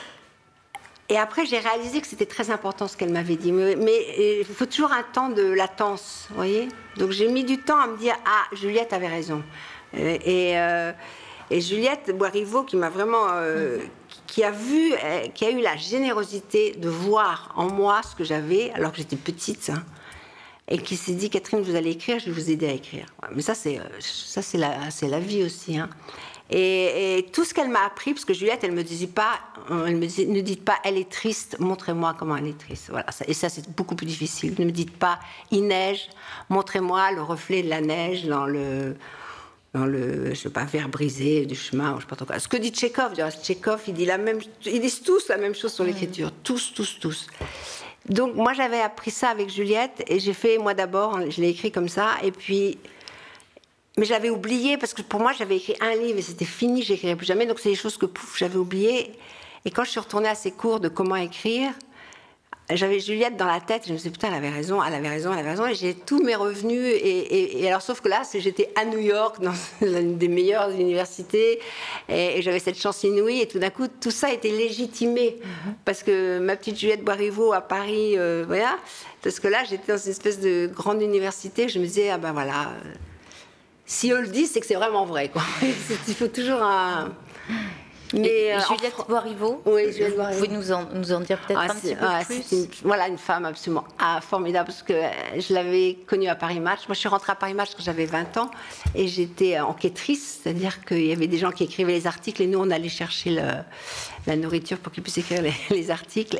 Et après, j'ai réalisé que c'était très important ce qu'elle m'avait dit. Mais il faut toujours un temps de latence, vous voyez. Donc j'ai mis du temps à me dire, ah, Juliette avait raison. Et Juliette Boisrivaud, qui m'a vraiment... qui a eu la générosité de voir en moi ce que j'avais, alors que j'étais petite, hein, et qui s'est dit, Catherine, vous allez écrire, je vais vous aider à écrire. Mais ça, c'est la vie aussi, hein. Et tout ce qu'elle m'a appris, parce que Juliette, elle me disait, ne dites pas, elle est triste, montrez-moi comment elle est triste. Voilà, et ça, c'est beaucoup plus difficile. Ne me dites pas, il neige, montrez-moi le reflet de la neige dans le... dans le, je sais pas, verre brisé du chemin, ou je sais pas trop quoi. Ce que dit Tchekhov, Tchekhov, ils disent tous la même chose sur l'écriture, tous. Donc moi j'avais appris ça avec Juliette et j'ai fait moi d'abord, je l'ai écrit comme ça et puis, mais j'avais oublié parce que pour moi j'avais écrit un livre et c'était fini, j'écrirais plus jamais. Donc c'est des choses que pouf, j'avais oubliées. Et quand je suis retournée à ces cours de comment écrire, j'avais Juliette dans la tête, je me disais putain, elle avait raison, et j'ai tous mes revenus, et alors sauf que là, j'étais à New York, dans l'une des meilleures universités, et j'avais cette chance inouïe, et tout d'un coup, tout ça était légitimé, parce que ma petite Juliette Boiriveau à Paris, voilà, parce que là, j'étais dans une espèce de grande université, je me disais, ah ben voilà, si eux le disent, c'est que c'est vraiment vrai, quoi. Il faut toujours un... Mais Juliette Boiriveau, oui, Juliette Boiriveau. Vous pouvez nous en dire peut-être un petit peu plus. Voilà, une femme absolument formidable, parce que je l'avais connue à Paris Match. Moi, je suis rentrée à Paris Match quand j'avais 20 ans, et j'étais enquêtrice, c'est-à-dire qu'il y avait des gens qui écrivaient les articles, et nous, on allait chercher la nourriture pour qu'ils puissent écrire les articles.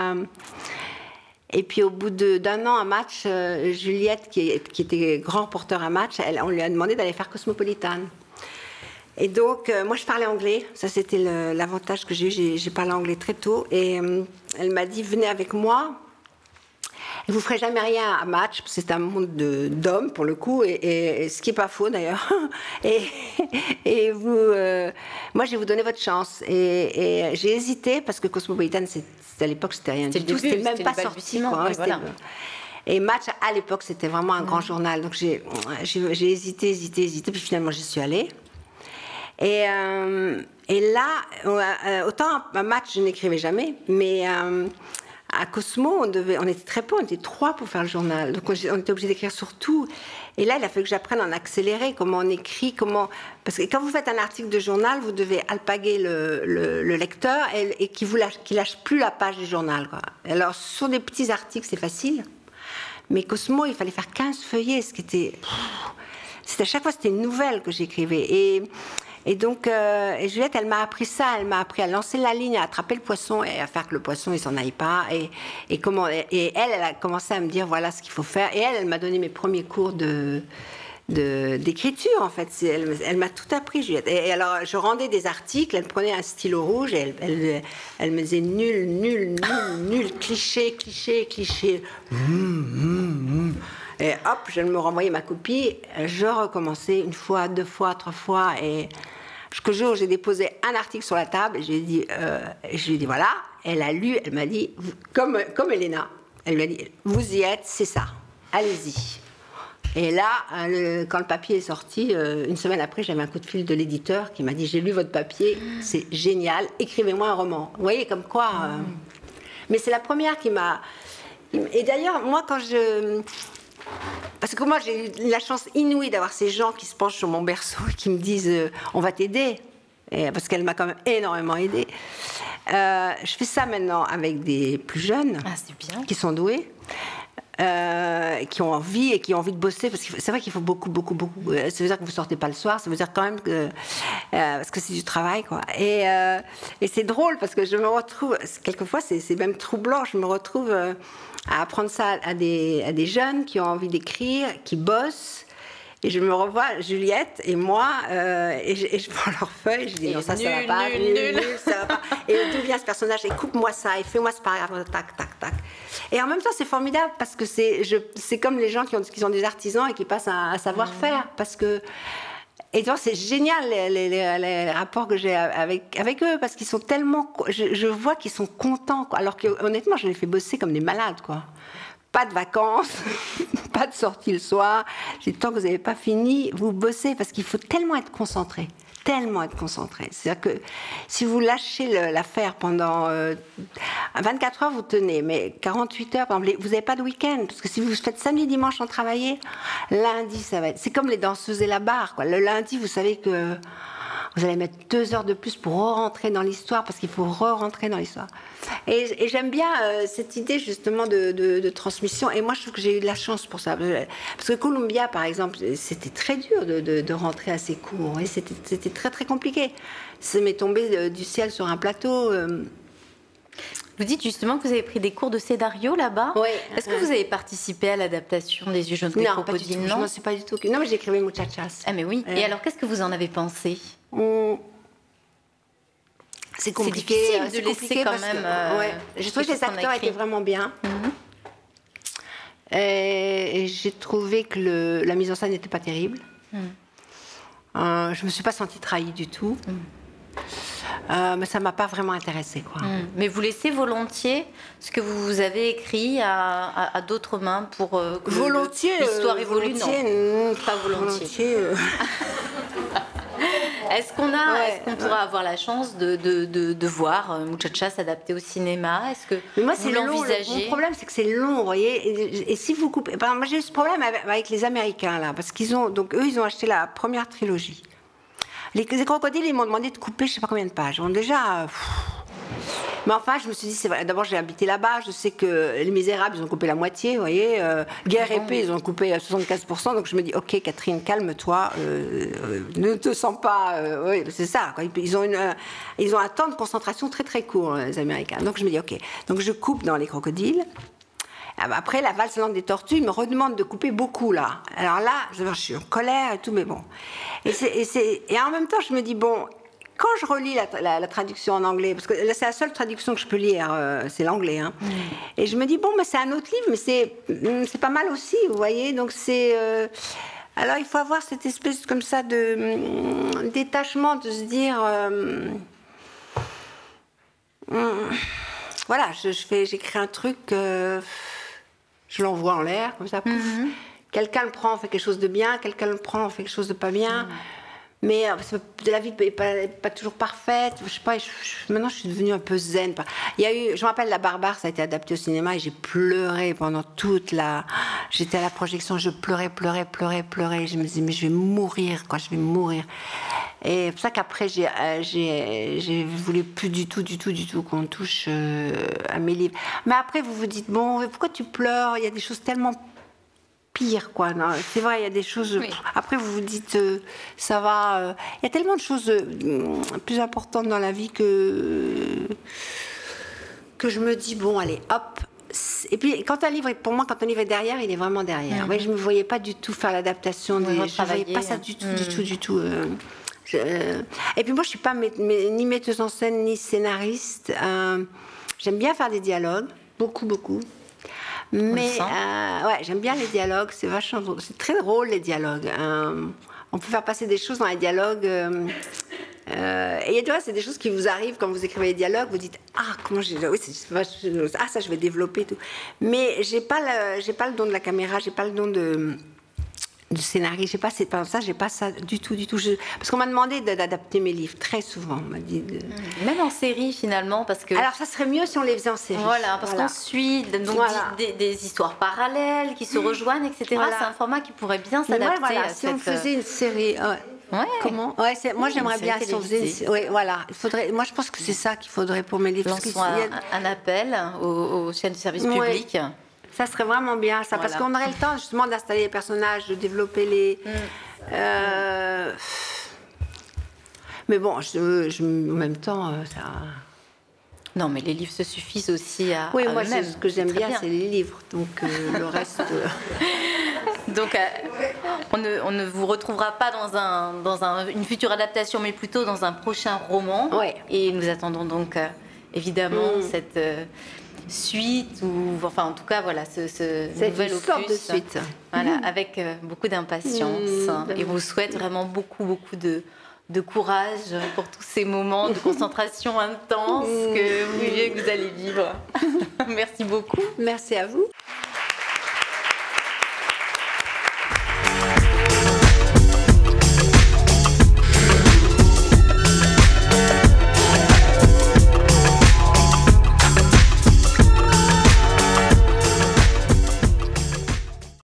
Et puis, au bout d'un an à Match, Juliette, qui était grand reporter à Match, on lui a demandé d'aller faire Cosmopolitan. Et donc, moi, je parlais anglais. Ça, c'était l'avantage que j'ai eu. J'ai parlé anglais très tôt. Et elle m'a dit, venez avec moi. Et vous ne ferez jamais rien à Match, parce que c'est un monde d'hommes, pour le coup, et ce qui n'est pas faux, d'ailleurs. Et vous, moi, je vais vous donner votre chance. Et j'ai hésité, parce que Cosmopolitan, à l'époque, c'était rien du tout. C'était même pas sorti. Quoi, voilà. Et Match, à l'époque, c'était vraiment un grand journal. Donc, j'ai hésité. Puis finalement, j'y suis allée. Et là, autant un Match, je n'écrivais jamais, mais à Cosmo, on était très peu, on était 3 pour faire le journal. Donc on était obligé d'écrire sur tout. Et là, il a fallu que j'apprenne en accéléré, comment on écrit, parce que quand vous faites un article de journal, vous devez alpaguer le lecteur et qu'il lâche plus la page du journal, quoi. Alors, sur des petits articles, c'est facile. Mais Cosmo, il fallait faire 15 feuillets, ce qui était... à chaque fois, c'était une nouvelle que j'écrivais. Et donc, Juliette, elle m'a appris ça. Elle m'a appris à lancer la ligne, à attraper le poisson et à faire que le poisson, il s'en aille pas. Et elle a commencé à me dire, voilà ce qu'il faut faire. Et elle m'a donné mes premiers cours d'écriture, en fait. Elle m'a tout appris, Juliette. Et alors, je rendais des articles, elle prenait un stylo rouge et elle me disait nul, cliché. Et hop, je me renvoyais ma copie, je recommençais 1 fois, 2 fois, 3 fois, et jusqu'au jour où j'ai déposé un article sur la table, et je lui ai dit voilà, elle a lu, elle m'a dit, comme Elena, elle m'a dit, vous y êtes, c'est ça, allez-y. Et là, quand le papier est sorti, 1 semaine après, j'avais un coup de fil de l'éditeur qui m'a dit, j'ai lu votre papier, c'est génial, écrivez-moi un roman. Vous voyez, comme quoi... Mais c'est la première qui m'a... Et d'ailleurs, moi, parce que moi, j'ai eu la chance inouïe d'avoir ces gens qui se penchent sur mon berceau et qui me disent on va t'aider. Parce qu'elle m'a quand même énormément aidée. Je fais ça maintenant avec des plus jeunes qui sont doués. Qui ont envie de bosser, parce que c'est vrai qu'il faut beaucoup. Ça veut dire que vous sortez pas le soir, ça veut dire quand même que parce que c'est du travail, quoi. Et c'est drôle parce que je me retrouve quelquefois, c'est même troublant. Je me retrouve à apprendre ça à des jeunes qui ont envie d'écrire, qui bossent. Et je me revois, Juliette et moi, et je prends leur feuille, je dis non, ça va pas, nul, ça va pas. Et d'où vient ce personnage? Et coupe-moi ça, et fais-moi ce paragraphe, tac. Et en même temps, c'est formidable, parce que c'est comme les gens qui sont des artisans et qui passent un savoir-faire, parce que... Et donc, c'est génial, les rapports que j'ai avec eux, parce qu'ils sont tellement... Je vois qu'ils sont contents, quoi, alors que, honnêtement, je les fais bosser comme des malades, quoi. Pas de vacances, pas de sortie le soir. J'ai tant que vous n'avez pas fini, vous bossez parce qu'il faut tellement être concentré. C'est-à-dire que si vous lâchez l'affaire pendant 24 heures, vous tenez, mais 48 heures, par exemple, vous n'avez pas de week-end. Parce que si vous faites samedi, dimanche sans travailler, lundi, ça va être... C'est comme les danseuses et la barre, quoi. Le lundi, vous savez que vous allez mettre 2 heures de plus pour re-rentrer dans l'histoire, parce qu'il faut re-rentrer dans l'histoire. Et j'aime bien cette idée justement de transmission. Et moi, je trouve que j'ai eu de la chance pour ça. Parce que Columbia, par exemple, c'était très dur de rentrer à ses cours. Et c'était très, très compliqué. Ça m'est tombé du ciel sur un plateau. Vous dites justement que vous avez pris des cours de scénario là-bas. Oui. Est-ce que vous avez participé à l'adaptation des Yeux jaunes des Non, pas du crocodiles? tout. Je ne m'en suis pas du tout. Non, mais j'écrivais Muchachas. Ah mais oui. Et alors, qu'est-ce que vous en avez pensé? C'est compliqué. C'est difficile de c'est laisser compliqué quand parce que, même. ouais. J'ai trouvé que les quelque chose qu'on a acteurs écrit. étaient vraiment bien. Et j'ai trouvé que la mise en scène n'était pas terrible. Je ne me suis pas sentie trahie du tout. Mais ça ne m'a pas vraiment intéressée, quoi. Mais vous laissez volontiers ce que vous avez écrit à d'autres mains pour que l'histoire évolue? Non, pas volontiers. Est-ce qu'on pourra avoir la chance de voir Muchachas adapté au cinéma? Est-ce que mais moi, vous c'est long. l'envisagez? Mon problème, c'est que c'est long, vous voyez. Et si vous coupez... moi, j'ai eu ce problème avec les Américains, là, parce qu'ils ont... Donc, eux, ils ont acheté la première trilogie. Les crocodiles, ils m'ont demandé de couper je ne sais pas combien de pages. Bon, déjà... Mais enfin, je me suis dit, c'est vrai. D'abord, j'ai habité là-bas. Je sais que Les Misérables, ils ont coupé la moitié, vous voyez. Guerre et Paix, ils ont coupé 75%. Donc, je me dis, OK, Catherine, calme-toi. Ne te sens pas... oui, c'est ça, quoi. Ils ont un temps de concentration très, très court, les Américains. Donc, je me dis, OK. Donc, je coupe dans Les Crocodiles. Après, La valse lente des tortues, ils me redemandent de couper beaucoup, là. Alors là, je suis en colère et tout, mais bon. Et en même temps, je me dis, bon... Quand je relis la traduction en anglais, parce que c'est la seule traduction que je peux lire, c'est l'anglais, hein. Et je me dis, bon, mais c'est un autre livre, mais c'est pas mal aussi, vous voyez. Donc c'est... alors il faut avoir cette espèce comme ça de détachement, de se dire... voilà, j'écris un truc, je l'envoie en l'air, comme ça, pouf. Quelqu'un le prend, fait quelque chose de bien, quelqu'un le prend, fait quelque chose de pas bien. Mais la vie n'est pas toujours parfaite. Je sais pas, maintenant je suis devenue un peu zen. Je me rappelle La Barbare, ça a été adapté au cinéma et j'ai pleuré pendant toute la... J'étais à la projection, je pleurais. Je me disais, mais je vais mourir, quoi, je vais mourir. Et c'est pour ça qu'après, j'ai voulu plus du tout qu'on touche à mes livres. Mais après, vous vous dites, bon, pourquoi tu pleures? Il y a des choses tellement pire, quoi. C'est vrai, il y a des choses... Oui. Après, vous vous dites, ça va... Il y a tellement de choses plus importantes dans la vie que je me dis, bon, allez, hop. Et puis, pour moi, quand un livre est derrière, il est vraiment derrière. Ouais, je ne me voyais pas du tout faire l'adaptation. Je ne voyais pas ça du tout. Et puis moi, je ne suis pas ni metteuse en scène, ni scénariste. J'aime bien faire des dialogues, beaucoup. Mais ouais, j'aime bien les dialogues, c'est vachement drôle. C'est très drôle les dialogues. On peut faire passer des choses dans les dialogues. Et il y a c'est des choses qui vous arrivent quand vous écrivez les dialogues. Vous dites comment ça je vais développer tout. Mais j'ai pas le don de la caméra, j'ai pas le don du scénario, j'ai pas ça du tout. Parce qu'on m'a demandé d'adapter mes livres très souvent. On m'a dit même en série finalement, parce que... Alors ça serait mieux si on les faisait en série. Voilà, parce qu'on suit donc des histoires parallèles qui se rejoignent, etc. C'est un format qui pourrait bien s'adapter à si on faisait une série... Comment moi j'aimerais bien si on faisait voilà. Moi je pense que c'est ça qu'il faudrait pour mes livres. Lançons un appel aux chaînes de service public. Ça serait vraiment bien, ça, parce qu'on aurait le temps justement d'installer les personnages, de développer les... Mais bon, en même temps, ça... Non, mais les livres se suffisent aussi à moi, eux-mêmes. Ce que j'aime bien, c'est les livres. Donc, le reste... Donc, on ne vous retrouvera pas dans une future adaptation, mais plutôt dans un prochain roman. Ouais. Et nous attendons donc, évidemment, cette... suite ou enfin en tout cas voilà ce nouvel opus de suite voilà avec beaucoup d'impatience et vous souhaite vraiment beaucoup de courage pour tous ces moments de concentration intense que vous allez vivre. Merci beaucoup. Merci à vous.